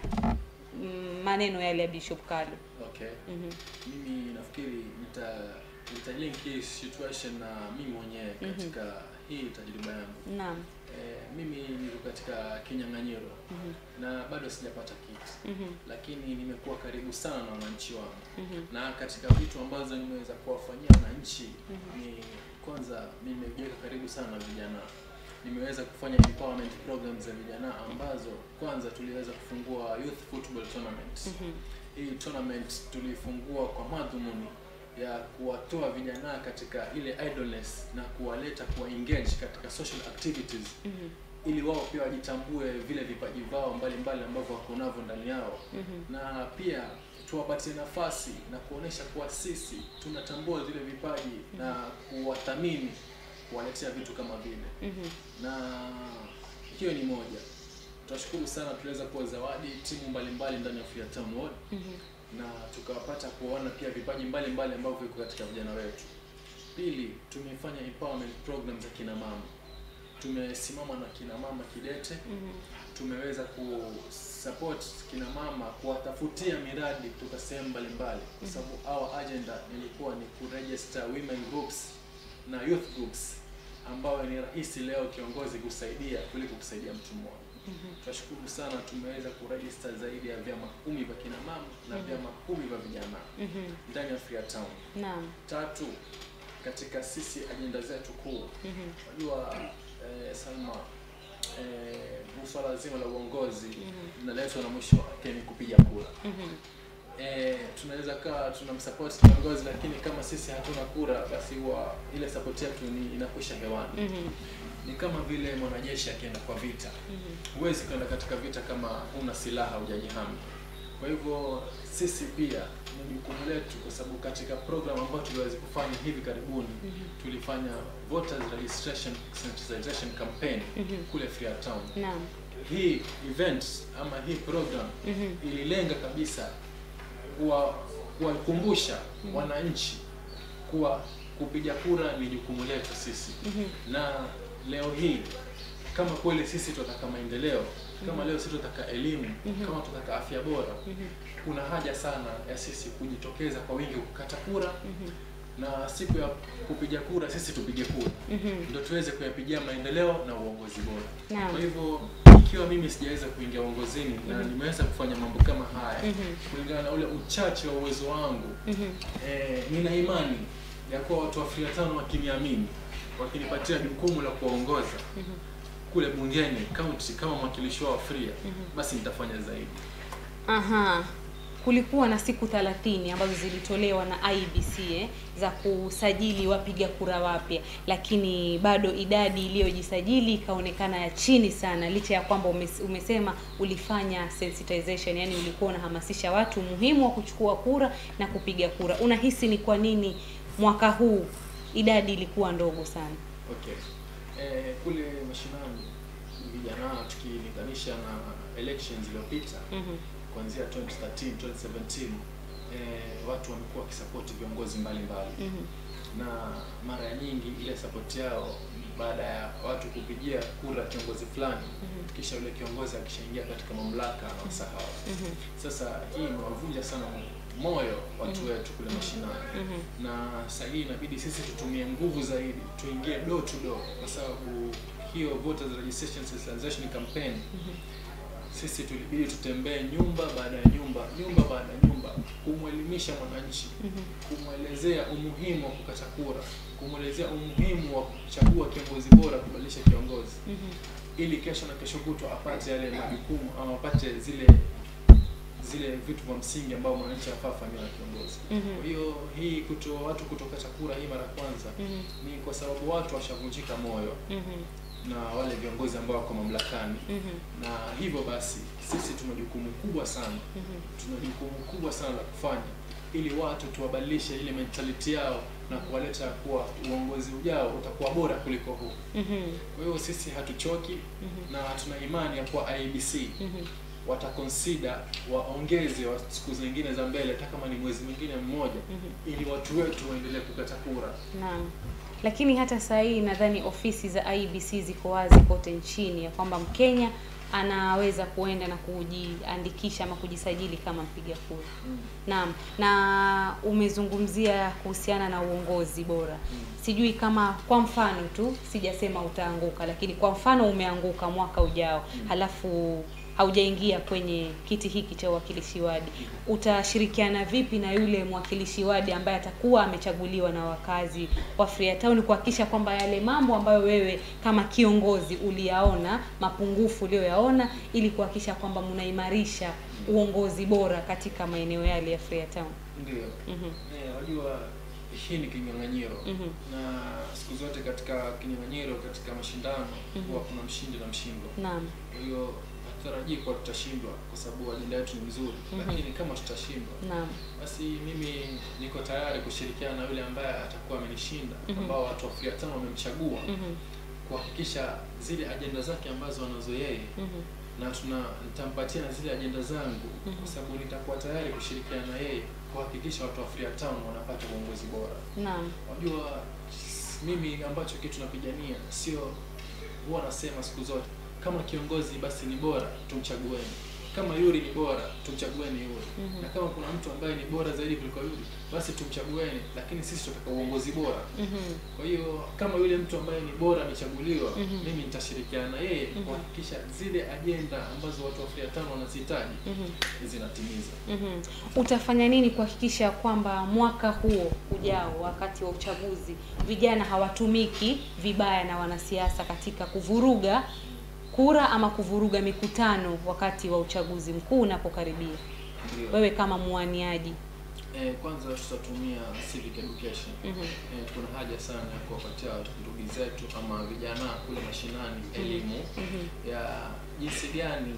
maneno yale ya Bishop Kalu? Okay. Mimi nafikiri nitalink hii situation na mimi mwenyewe katika hii tajriba yangu. Naam. Mimi niko katika kinyang'anyiro na bado sijapata kitu. Lakini nimekuwa karibu sana na wananchi wangu. Na katika vitu ambazo nimeweza kuwafanyia wananchi ni kwanza nimejiweka karibu sana na vijana. Nimeweza kufanya empowerment programs za vijana ambazo kwanza tuliweza kufungua youth football tournament. Hii tournament tulifungua kwa madhumuni ya kuwatoa vijana katika ile idleness na kuwaleta kuwa engage katika social activities ili wao pia wajitambue vile vipaji vao mbalimbali ambavyo wako navyo ndani yao. Na pia tuwapatie nafasi na kuonesha kuwa sisi tunatambua zile vipaji na kuwathamini, kuwaletea vitu kama vile. Na hiyo ni moja. Tunashukuru sana, tuliweza kuwa zawadi timu mbalimbali ndani ya Freetown Ward. Na tukawapata kuona pia vipaji mbalimbali ambavyo viko katika vijana wetu. Pili, tumefanya empowerment programs za kina mama. Tumesimama na kina mama kidete. Tumeweza kusupport kina mama, kuwatafutia miradi kutoka sehemu mbalimbali, kwa sababu our agenda ilikuwa ni kuregister women groups na youth groups, ambao ni rahisi leo kiongozi kusaidia kuliko kusaidia mtu mmoja. Tunashukuru sana, tumeweza kuregister zaidi ya vyama 10 vya kina mama na vyama 10 vya vijana ndani ya Freetown. Naam. Tatu, katika sisi agenda zetu kuu, unajua Salma, swala zima la uongozi linaletwa na mwisho wake ni kupiga kura. Tunaweza tunamsupport kiongozi, lakini kama sisi hatuna kura, basi ile support yetu inakwisha hewani. Ni kama vile mwanajeshi akienda kwa vita. Huwezi kwenda katika vita kama huna silaha, hujajihami. Kwa hivyo sisi pia ni jukumu letu, kwa sababu katika program ambayo tuliweza kufanya hivi karibuni, tulifanya voters registration sensitization campaign kule Freetown. Naam. Hii event ama hii program ililenga kabisa kuwakumbusha wananchi kuwa kupiga kura ni jukumu letu sisi. Na leo hii kama kweli sisi tunataka maendeleo, kama leo sisi tunataka elimu, kama tunataka afya bora, kuna haja sana ya sisi kujitokeza kwa wingi kukata kura. Na siku ya kupiga kura sisi tupige kura, ndio tuweze kuyapigia maendeleo na uongozi bora. Kwa hivyo ikiwa mimi sijaweza kuingia uongozini na nimeweza kufanya mambo kama haya kulingana na ule uchache wa uwezo wangu, nina imani ya kuwa watu wa Freetown wakiniamini, wakinipatia jukumu la kuongoza kule bungeni county kama mwakilishi wa Fria, basi nitafanya zaidi. Kulikuwa na siku 30 ambazo zilitolewa na IEBC za kusajili wapiga kura wapya, lakini bado idadi iliyojisajili ikaonekana ya chini sana, licha ya kwamba umesema ulifanya sensitization, yani ulikuwa unahamasisha watu muhimu wa kuchukua kura na kupiga kura. Unahisi ni kwa nini mwaka huu idadi ilikuwa ndogo sana. Okay. Kule mashinani vijana tukilinganisha na elections iliyopita kuanzia 2013 2017 watu wamekuwa wakisupport viongozi mbalimbali. Na mara nyingi ile support yao baada ya watu kupigia kura kiongozi fulani, kisha yule kiongozi akishaingia katika mamlaka na wasahau. Sasa hii inawavunja sana moyo watu wetu kule mashinani. Na sasa hii inabidi sisi tutumie nguvu zaidi, tuingie door to door, kwa sababu hiyo voters registration sensitization campaign sisi tulibidi tutembee nyumba baada ya nyumba baada ya nyumba, kumwelimisha mwananchi, kumwelezea umuhimu wa kukata kura, kumwelezea umuhimu wa kuchagua kiongozi bora, kubadilisha kiongozi ili kesho na kesho kutwa apate yale majukumu ama apate zile vitu vya msingi ambao mwananchi afanye na kiongozi. Kwa hiyo hii watu kutokata kura hii mara kwanza ni kwa sababu watu washavunjika moyo na wale viongozi ambao wako mamlakani. Na hivyo basi sisi tuna jukumu kubwa sana. Tuna jukumu kubwa sana la kufanya ili watu tuwabadilishe ile mentality yao na kuwaleta kuwa uongozi ujao utakuwa bora kuliko huu. Kwa hiyo sisi hatuchoki na tuna imani ya kuwa IEBC wataconsider waongeze wa siku zingine za mbele hata kama ni mwezi mwingine mmoja ili watu wetu waendelee kukata kura. Naam. Lakini hata sasa hii nadhani ofisi za IEBC ziko wazi kote nchini ya kwamba Mkenya anaweza kuenda na kujiandikisha ama kujisajili kama mpiga kura. Naam. Na umezungumzia kuhusiana na uongozi bora. Sijui kama kwa mfano tu, sijasema utaanguka, lakini kwa mfano umeanguka mwaka ujao, halafu haujaingia kwenye kiti hiki cha uwakilishi wadi, utashirikiana vipi na yule mwakilishi wadi ambaye atakuwa amechaguliwa na wakazi wa Freetown kuhakikisha kwamba yale mambo ambayo wewe kama kiongozi uliyaona, mapungufu uliyoyaona, ili kuhakikisha kwamba mnaimarisha uongozi bora katika maeneo yale ya Freetown? Ndio. Unajua hii ni kinyang'anyiro. Na siku zote katika kinyang'anyiro, katika mashindano huwa kuna mshindi na mshindwa. Naam. Kwa hiyo tarajii kwa tutashindwa kwa sababu ajenda yetu ni nzuri. Lakini kama tutashindwa, basi mimi niko tayari kushirikiana na yule ambaye atakuwa amenishinda, ambao watu wa Freetown wamemchagua, kuhakikisha zile ajenda zake ambazo anazo yeye na nitampatia na zile ajenda zangu, kwa sababu nitakuwa tayari kushirikiana na yeye kuhakikisha watu wa Freetown wanapata uongozi bora. Naam. Unajua mimi ambacho kitu napigania sio, huwa nasema siku zote kama kiongozi basi ni bora tumchagueni. Kama Yuri ni bora tumchagueni Yuri. Na kama kuna mtu ambaye ni bora zaidi kuliko Yuri basi tumchagueni, lakini sisi tunataka uongozi bora. Kwa hiyo kama yule mtu ambaye ni bora amechaguliwa, mimi nitashirikiana na yeye kuhakikisha zile ajenda ambazo watu wa Freetown wanazihitaji zinatimiza. Utafanya nini kuhakikisha kwamba mwaka huo ujao wakati wa uchaguzi vijana hawatumiki vibaya na wanasiasa katika kuvuruga kura ama kuvuruga mikutano wakati wa uchaguzi mkuu unapokaribia? Wewe kama muaniaji. Kwanza tutatumia civic education. Kuna haja sana ya kuwapatia ndugu zetu ama vijana kule mashinani elimu ya jinsi gani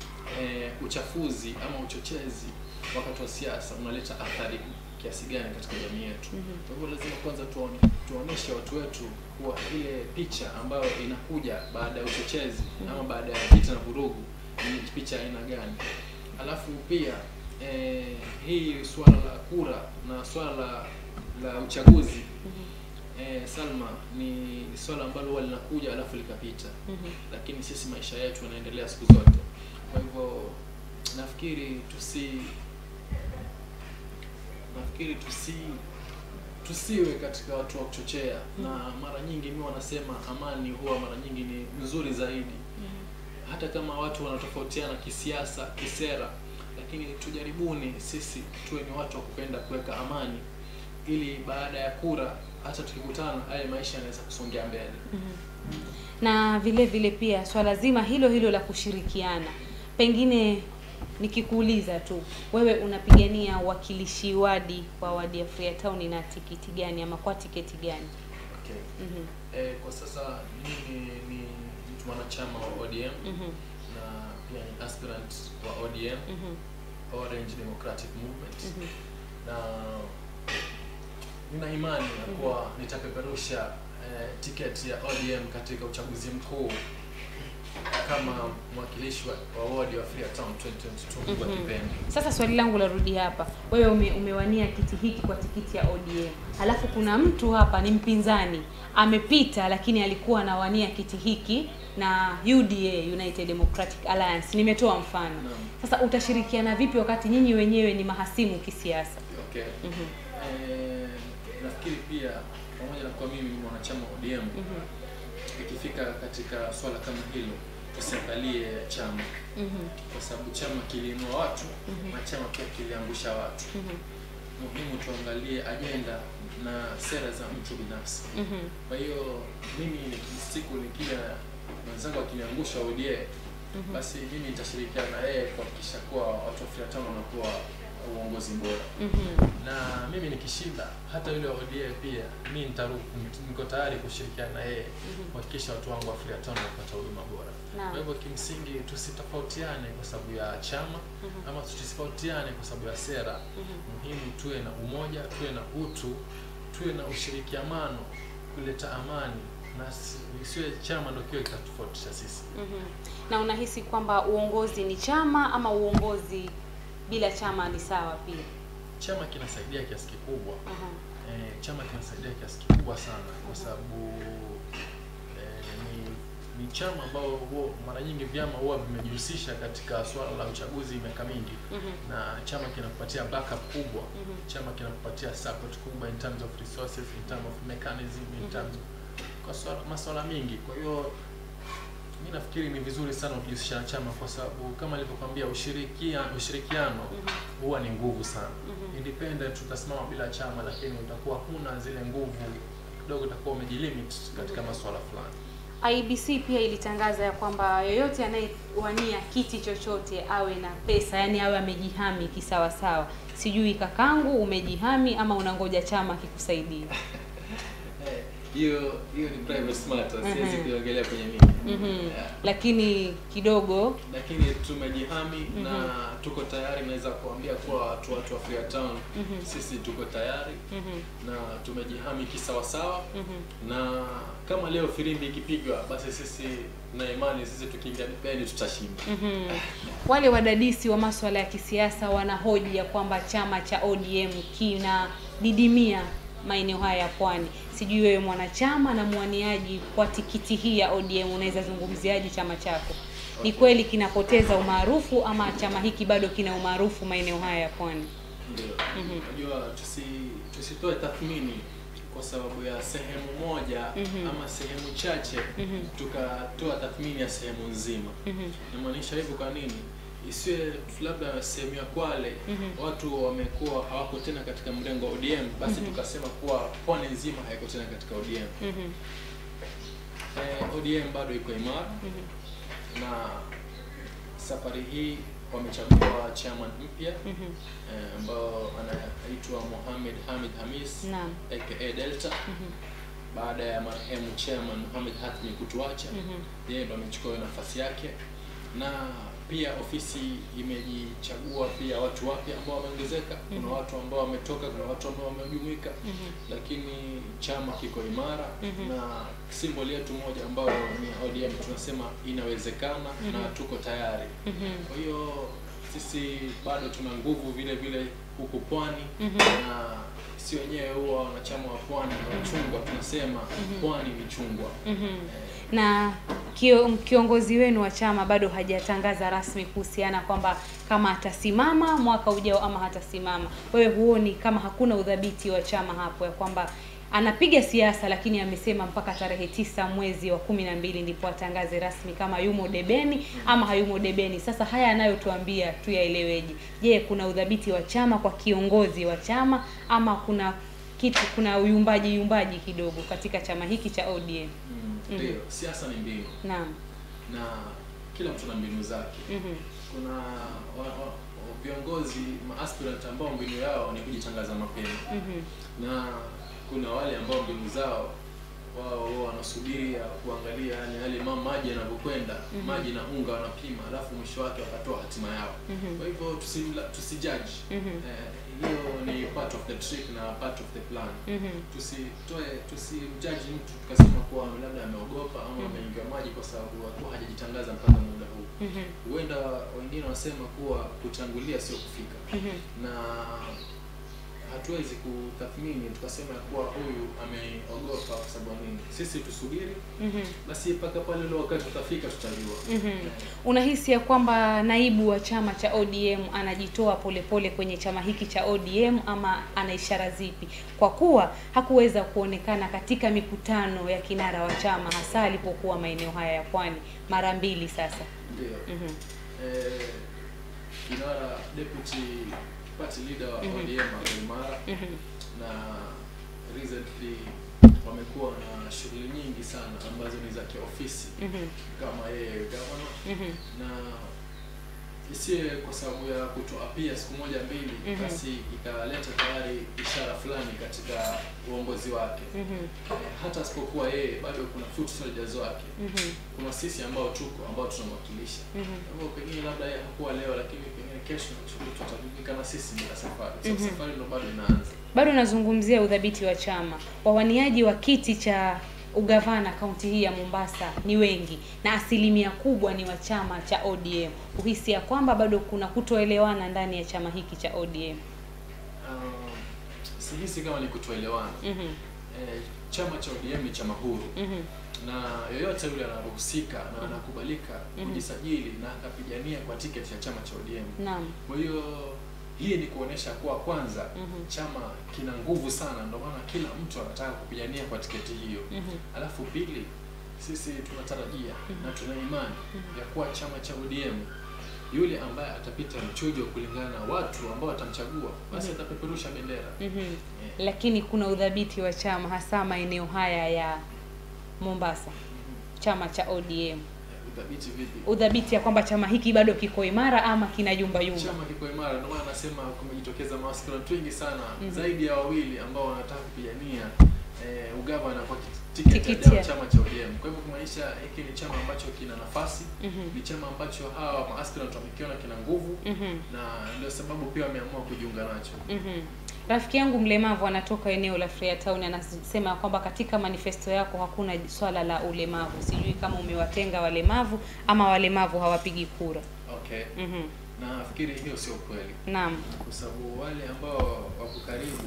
uchafuzi ama uchochezi wakati wa siasa unaleta athari kiasi gani katika jamii yetu. Kwa hivyo lazima kwanza tuoneshe watu wetu kuwa ile picha ambayo inakuja baada ya uchochezi ama baada ya vita na vurugu ni picha aina gani. Alafu pia hii swala la kura na swala la uchaguzi Salma ni swala ambalo huwa linakuja alafu likapita. Lakini sisi maisha yetu yanaendelea siku zote. Kwa hivyo nafikiri tusiwe katika watu wa kuchochea. Na mara nyingi mimi wanasema amani huwa mara nyingi ni nzuri zaidi. Hata kama watu wanatofautiana kisiasa, kisera, lakini tujaribuni sisi tuwe ni watu wa kupenda kuweka amani, ili baada ya kura hata tukikutana haya maisha yanaweza kusongea mbele. Na vile vile pia swala zima hilo la kushirikiana. Pengine nikikuuliza tu, wewe unapigania wakilishi wadi wa wadi ya Freetown na tiketi gani ama kwa tiketi gani? Okay. Kwa sasa mimi ni mtu mwanachama wa ODM na pia ni aspirant wa ODM, Orange Democratic Movement. Na nina imani ya kuwa nitapeperusha tiketi ya ODM katika uchaguzi mkuu kama mwakilishi wa ward wa Freetown 2022 kwa kipindi. Sasa swali langu larudi hapa. Wewe umewania kiti hiki kwa tikiti ya ODM. Halafu kuna mtu hapa ni mpinzani, amepita lakini alikuwa anawania kiti hiki na UDA, United Democratic Alliance. Nimetoa mfano. Sasa utashirikiana vipi wakati nyinyi wenyewe ni mahasimu kisiasa? Okay. Nafikiri pia pamoja na kwa mimi mwanachama ODM, ikifika katika swala kama hilo tusiangalie chama. Kwa sababu chama kiliinua watu, na chama pia kiliangusha watu. Muhimu tuangalie agenda na sera za mtu binafsi. Kwa hiyo mimi nikija mwenzangu akiniangusha ODA, basi mimi nitashirikiana na yeye kuhakikisha kuwa watu wa Freetown wanakuwa uongozi bora. Na mimi nikishinda, hata yule ODA pia mimi niko tayari kushirikiana na yeye kuhakikisha watu wangu wa Freetown wanapata huduma bora. Kwa hivyo kimsingi tusitofautiane kwa sababu ya chama ama tusitofautiane kwa sababu ya sera. Muhimu tuwe na umoja, tuwe na utu, tuwe na ushirikiano kuleta amani, na isiwe chama ndio kile kitatofautisha sisi. Na unahisi kwamba uongozi ni chama ama uongozi bila chama ni sawa pia? Chama kinasaidia kiasi kikubwa. Chama kinasaidia kiasi kikubwa sana kwa sababu ni chama ambao mara nyingi vyama huwa vimejihusisha katika swala la uchaguzi miaka mingi. Na chama kinakupatia backup kubwa. Chama kinakupatia support kubwa in terms of resources, in terms of mechanism, in terms kwa masuala mingi. Kwa hiyo mimi nafikiri ni vizuri sana kujihusisha na chama kwa sababu kama nilivyokuambia ushirikiano huwa ni nguvu sana. Independent tutasimama bila chama, lakini utakuwa huna zile nguvu kidogo, utakuwa umejilimit katika masuala fulani. IEBC pia ilitangaza ya kwamba yoyote anayewania kiti chochote awe na pesa, yani awe amejihami kisawa sawa. Sijui kakangu umejihami ama unangoja chama kikusaidia? Hiyo ni private matter, siwezi kuongelea kwenye mimi. Lakini kidogo tumejihami na tuko tayari. Naweza kuambia kwa watu wa Freetown sisi tuko tayari na tumejihami kisawa sawa. Na kama leo firimbi ikipigwa, basi sisi na imani sisi tukiingia debeni tutashinda. Wale wadadisi wa masuala ya kisiasa wanahoji ya kwamba chama cha ODM kina didimia maeneo haya ya Pwani. Sijui wewe mwanachama na mwaniaji kwa tikiti hii ya ODM unaweza zungumziaje chama chako? Ni kweli kinapoteza umaarufu ama chama hiki bado kina umaarufu maeneo haya ya Pwani? Ndio. Unajua tusitoe tathmini kwa sababu ya sehemu moja ama sehemu chache tukatoa tathmini ya sehemu nzima. Namaanisha hivyo kwa nini? Isiwe labda sehemu ya Kwale watu wamekuwa hawako tena katika mrengo wa ODM, basi tukasema kuwa Pwani nzima haiko tena katika ODM. ODM bado iko imara na safari hii wamechagua chairman mpya ambao anaitwa Mohamed Hamid Hamis aka Delta. Baada ya marehemu chairman Mohamed Hatmi kutuacha, yeye ndo amechukua nafasi yake. Na pia ofisi imejichagua pia watu wapya ambao wameongezeka. Kuna watu ambao wametoka, kuna watu ambao wamejumuika, lakini chama kiko imara. Na symbol yetu moja ambayo ni ODM tunasema inawezekana na tuko tayari. Kwa hiyo sisi bado tuna nguvu vile vile huko Pwani, na si wenyewe huwa wanachama wa Pwani na chungwa tunasema Pwani ni chungwa. Na kiongozi wenu wa chama bado hajatangaza rasmi kuhusiana kwamba kama atasimama mwaka ujao ama hatasimama. Wewe huoni kama hakuna udhabiti wa chama hapo ya kwamba anapiga siasa, lakini amesema mpaka tarehe 9 mwezi wa 12 ndipo atangaze rasmi kama yumo debeni ama hayumo debeni? Sasa haya anayotuambia tuyaeleweje? Je, kuna udhabiti wa chama kwa kiongozi wa chama ama kuna uyumbaji kidogo katika chama hiki cha ODM? Ndio, siasa ni mbinu. Naam. Na kila mtu na mbinu zake. Kuna viongozi aspirant ambao mbinu yao ni kujitangaza mapema. Na kuna wale ambao mbinu zao wao wanasubiri kuangalia yani hali maji yanavyokwenda, maji na unga wanapima, alafu mwisho wake wakatoa hatima yao. Kwa hivyo tusijudge. hiyo ni part of the trick na part of the plan. Tusimjudge mtu tukasema kuwa labda ameogopa ama ameingia maji kwa sababu hakuwa hajajitangaza mpaka muda huu. Huenda wengine wanasema kuwa kutangulia sio kufika. Na hatuwezi kutathmini tukasema kuwa huyu ameogopa kwa sababu nini. Sisi tusubiri. Basi mpaka pale ile wakati utafika tutajua. Unahisi ya kwamba naibu wa chama cha ODM anajitoa polepole kwenye chama hiki cha ODM ama ana ishara zipi? Kwa kuwa hakuweza kuonekana katika mikutano ya kinara wa chama hasa alipokuwa maeneo haya ya Pwani mara 2 sasa. Ndio. Kinara deputy party leader wa ODM Imara na recently wamekuwa na shughuli nyingi sana ambazo ni za kiofisi kama yeye governor na isiye kwa sababu ya kutoapia siku moja mbili basi ikaleta tayari ishara fulani katika uongozi wake. Hata asipokuwa yeye bado kuna foot soldiers wake. Kuna sisi ambao tunamwakilisha. Kwa pengine labda yeye hakuwa leo lakini pengine kesho tutabadilika na sisi bila safari. Safari ndio bado inaanza. Bado nazungumzia udhabiti wa chama. Wawaniaji wa kiti cha ugavana kaunti hii ya Mombasa ni wengi na asilimia kubwa ni wa chama cha ODM. Uhisi ya kwamba bado kuna kutoelewana ndani ya chama hiki cha ODM? Sihisi kama ni kutoelewana. Chama cha ODM ni chama huru. Na yoyote yule anaruhusika na anakubalika kujisajili na akapigania kwa tiketi ya chama cha ODM. Naam. Kwa hiyo hii ni kuonesha kuwa kwanza chama kina nguvu sana, ndio maana kila mtu anataka kupigania kwa tiketi hiyo. Alafu pili, sisi tunatarajia na tuna imani ya kuwa chama cha ODM yule ambaye atapita mchujo kulingana na watu ambao watamchagua basi atapeperusha bendera. Lakini kuna udhabiti wa chama hasa maeneo haya ya Mombasa. Chama cha ODM. Udhabiti vipi? Udhabiti ya kwamba chama hiki bado kiko imara ama kina yumba? Chama kiko imara, ndio maana nasema kumejitokeza mawasiliano wengi sana zaidi ya 2 ambao wanataka kupigania ugavana kwa tiketi ya chama cha ODM. Kwa hivyo kumaanisha hiki ni chama ambacho kina nafasi, ni chama ambacho hawa maaspirant wamekiona kina nguvu na ndio sababu pia wameamua kujiunga nacho. Rafiki yangu mlemavu anatoka eneo la Freetown anasema kwamba katika manifesto yako hakuna swala la ulemavu. Sijui kama umewatenga walemavu ama walemavu hawapigi kura. Okay. Na nafikiri hiyo sio kweli. Naam. Kwa sababu wale ambao wako karibu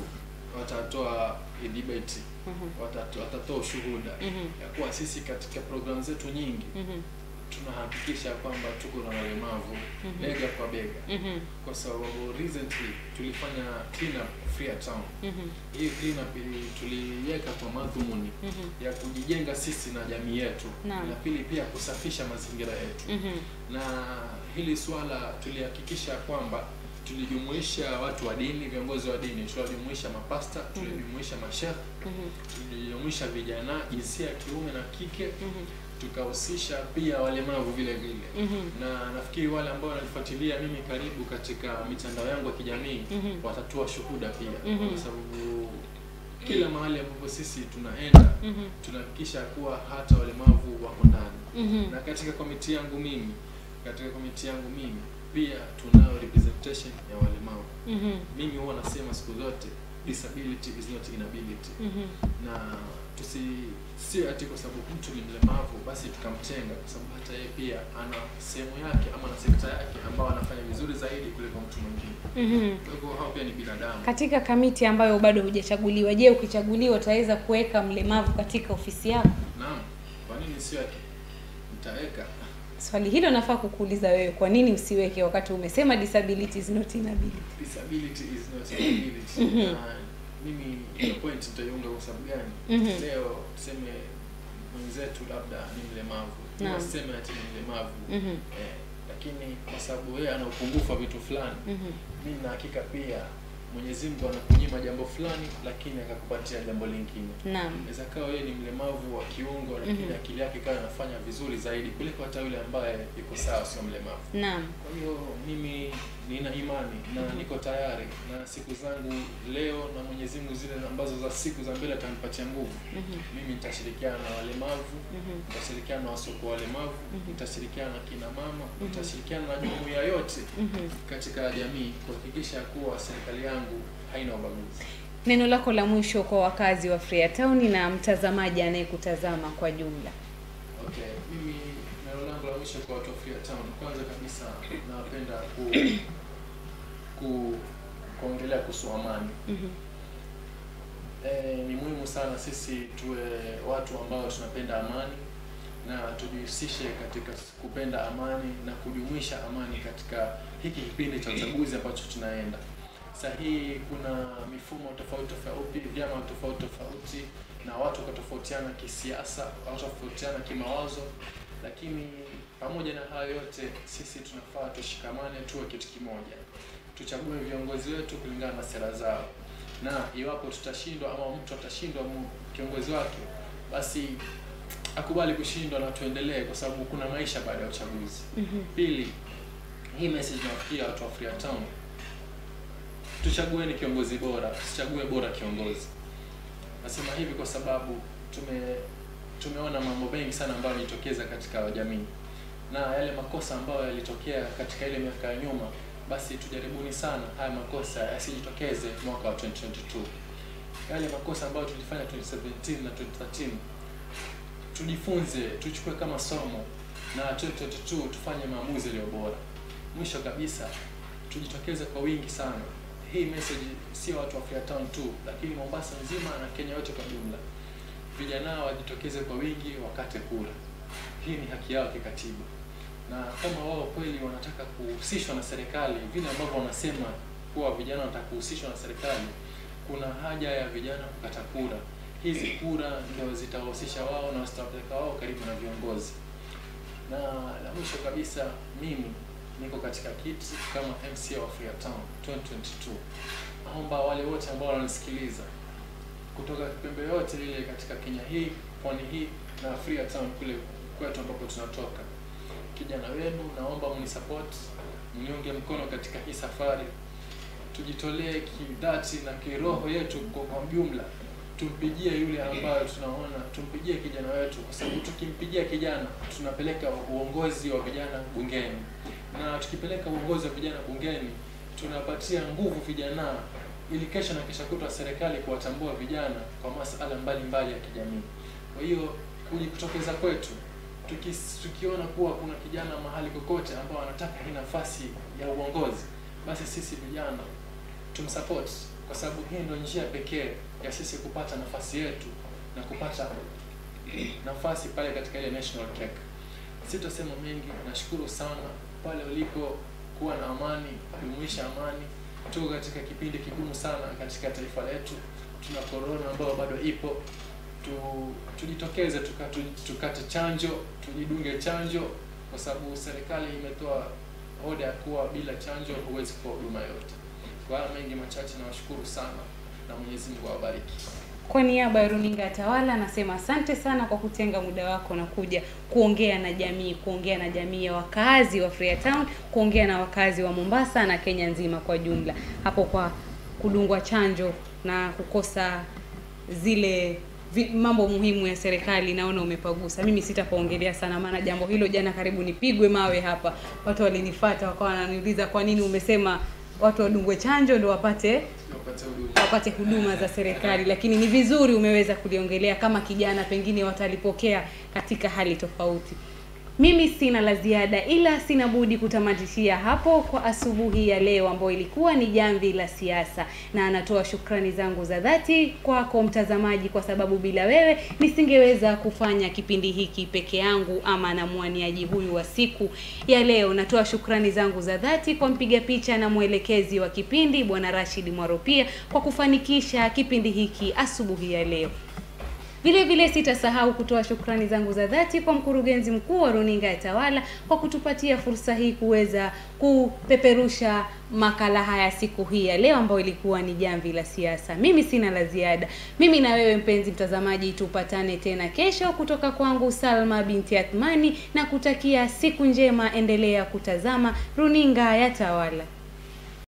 watatoa debate, watatoa ushuhuda ya kuwa sisi katika program zetu nyingi tunahakikisha kwamba tuko na walemavu bega kwa bega. Kwa sababu recently tulifanya clean up Freetown. Hii clean up tuliweka kwa madhumuni ya kujijenga sisi na jamii yetu, na pili pia kusafisha mazingira yetu. Na hili swala tulihakikisha kwamba tulijumuisha watu wa dini, viongozi wa dini, tulijumuisha mapasta, tulijumuisha masheikh, tulijumuisha vijana jinsia ya kiume na kike, tukahusisha pia walemavu vile vile. Na nafikiri wale ambao wananifuatilia mimi karibu katika mitandao yangu ya kijamii watatoa shuhuda pia. Kwa sababu kila mahali ambapo sisi tunaenda tunahakikisha kuwa hata walemavu wako ndani. Na katika komiti yangu mimi pia tunao representation ya walemavu. Mimi huwa nasema siku zote disability is not inability. Na sio ati kwa sababu mtu ni mlemavu basi tukamtenga, kwa sababu hata yeye pia ana sehemu yake ama na sekta yake ambao anafanya vizuri zaidi kuliko mtu mwingine. Kwa hivyo hao pia ni binadamu. Katika kamiti ambayo bado hujachaguliwa, je, ukichaguliwa utaweza kuweka mlemavu katika ofisi yako? Naam. Kwa nini sio yake? Nitaweka. Swali hilo nafaa kukuuliza wewe, kwa nini usiweke wakati umesema disability is not inability? Disability is not inability. Mimi hiyo point nitaiunga kwa sababu gani? Leo tuseme mwenzetu labda ni mlemavu. Tunasema ati ni mlemavu. Lakini kwa sababu yeye ana upungufu wa vitu fulani, mimi na hakika pia Mwenyezi Mungu anakunyima jambo fulani lakini akakupatia jambo lingine. Naam. Inaweza kawa yeye ni mlemavu wa kiungo lakini akili yake kawa inafanya vizuri zaidi kuliko hata yule ambaye yuko sawa sio mlemavu. Naam. Kwa hiyo mimi nina imani na niko tayari na siku zangu leo na Mwenyezi Mungu zile ambazo za siku za mbele atanipatia nguvu. Mimi nitashirikiana na walemavu, nitashirikiana na wasiokuwa walemavu, nitashirikiana na kina mama, nitashirikiana na jumuiya yote katika jamii kuhakikisha kuwa serikali yangu yangu haina ubaguzi. Neno lako la mwisho kwa wakazi wa Freetown na mtazamaji anayekutazama kwa jumla. Okay, mimi neno langu la mwisho kwa watu wa Freetown, kwanza kabisa napenda kuongelea kuhusu amani. Ni muhimu sana sisi tuwe watu ambao tunapenda amani na tujihusishe katika kupenda amani na kujumuisha amani katika hiki kipindi cha uchaguzi ambacho tunaenda. Sahihi, kuna mifumo tofauti, vyama tofauti na watu kutofautiana kisiasa, watu tofautiana kimawazo, lakini pamoja na hayo yote sisi tunafaa tushikamane, tuwe kitu kimoja. Tuchague viongozi wetu kulingana na sera zao. Na iwapo tutashindwa ama mtu atashindwa kiongozi wake, basi akubali kushindwa na tuendelee, kwa sababu kuna maisha baada ya uchaguzi. Pili, hii message nafikia watu wa Freetown. Tuchagueni kiongozi bora, tusichague bora kiongozi. Nasema hivi kwa sababu tumeona mambo mengi sana ambayo yalitokeza katika jamii. Na yale makosa ambayo yalitokea katika ile miaka ya nyuma, basi tujaribuni sana haya makosa yasijitokeze mwaka wa 2022. Yale makosa ambayo tulifanya 2017 na 2013 tujifunze, tuchukue kama somo, na 2022 tufanye maamuzi yaliyo bora. Mwisho kabisa, tujitokeze kwa wingi sana. Hii message si watu wa Freetown tu, lakini Mombasa nzima na Kenya yote kwa jumla. Vijana wajitokeze kwa wingi wakate kura. Hii ni haki yao kikatiba. Na kama wao kweli wanataka kuhusishwa na serikali, vile ambavyo wanasema kuwa vijana wanataka kuhusishwa na serikali, kuna haja ya vijana kukata kura. Hizi kura ndio zitawahusisha wao na zitawapeleka wao karibu na viongozi. Na la mwisho kabisa, mimi niko katika kiti kama MCA wa Freetown 2022. Naomba wale wote ambao wananisikiliza kutoka pembe yote ile katika Kenya hii, pwani hii na Freetown kule kwetu ambapo tunatoka, kijana wenu, naomba mnisupport, mniunge mkono katika hii safari. Tujitolee kidhati na kiroho yetu kwa jumla. Tumpigie yule ambaye tunaona, tumpigie kijana wetu, kwa sababu tukimpigia kijana tunapeleka uongozi wa vijana bungeni. Na tukipeleka uongozi wa vijana bungeni, tunapatia nguvu vijana ili kesho na kesho kutwa serikali kuwatambua vijana kwa masuala mbalimbali ya kijamii. Kwa hiyo kujitokeza kwetu, tukiona kuwa kuna kijana mahali kokote ambao anataka hii nafasi ya uongozi, basi sisi vijana tumsupport, kwa sababu hii ndio njia pekee ya sisi kupata nafasi yetu na kupata nafasi pale katika ile national cake. Sitasema mengi, nashukuru sana pale ulipo, kuwa na amani, dumisha amani. Tuko katika kipindi kigumu sana katika taifa letu. Tuna corona ambayo bado ipo. Tujitokeze tukate chanjo, tujidunge chanjo, kwa sababu serikali imetoa oda ya kuwa bila chanjo huwezi kuwa huduma yote. Kwa mengi machache, na washukuru sana na Mwenyezi Mungu awabariki. Kwa niaba ya Runinga ya Tawala nasema asante sana kwa kutenga muda wako na kuja kuongea na jamii ya wakazi wa Freetown, kuongea na wakazi wa Mombasa na Kenya nzima kwa jumla. Hapo kwa kudungwa chanjo na kukosa zile mambo muhimu ya serikali, naona umepagusa. Mimi sitapaongelea sana, maana jambo hilo jana karibu nipigwe mawe hapa. Watu walinifuata wakawa wananiuliza kwa nini umesema watu wadungwe chanjo ndio wapate huduma za serikali, lakini ni vizuri umeweza kuliongelea kama kijana, pengine watalipokea katika hali tofauti. Mimi sina la ziada, ila sina budi kutamatishia hapo kwa asubuhi ya leo ambayo ilikuwa ni jamvi la siasa, na anatoa shukrani zangu za dhati kwako mtazamaji, kwa sababu bila wewe nisingeweza kufanya kipindi hiki peke yangu ama na mwaniaji huyu wa siku ya leo. Natoa shukrani zangu za dhati kwa mpiga picha na mwelekezi wa kipindi Bwana Rashid Mwaropia kwa kufanikisha kipindi hiki asubuhi ya leo. Vile vile sitasahau kutoa shukrani zangu za dhati kwa mkurugenzi mkuu wa Runinga ya Tawala kwa kutupatia fursa hii kuweza kupeperusha makala haya siku hii ya leo ambayo ilikuwa ni jamvi la siasa. Mimi sina la ziada. Mimi na wewe mpenzi mtazamaji tupatane tena kesho. Kutoka kwangu Salma binti Athmani, na kutakia siku njema. Endelea kutazama Runinga ya Tawala.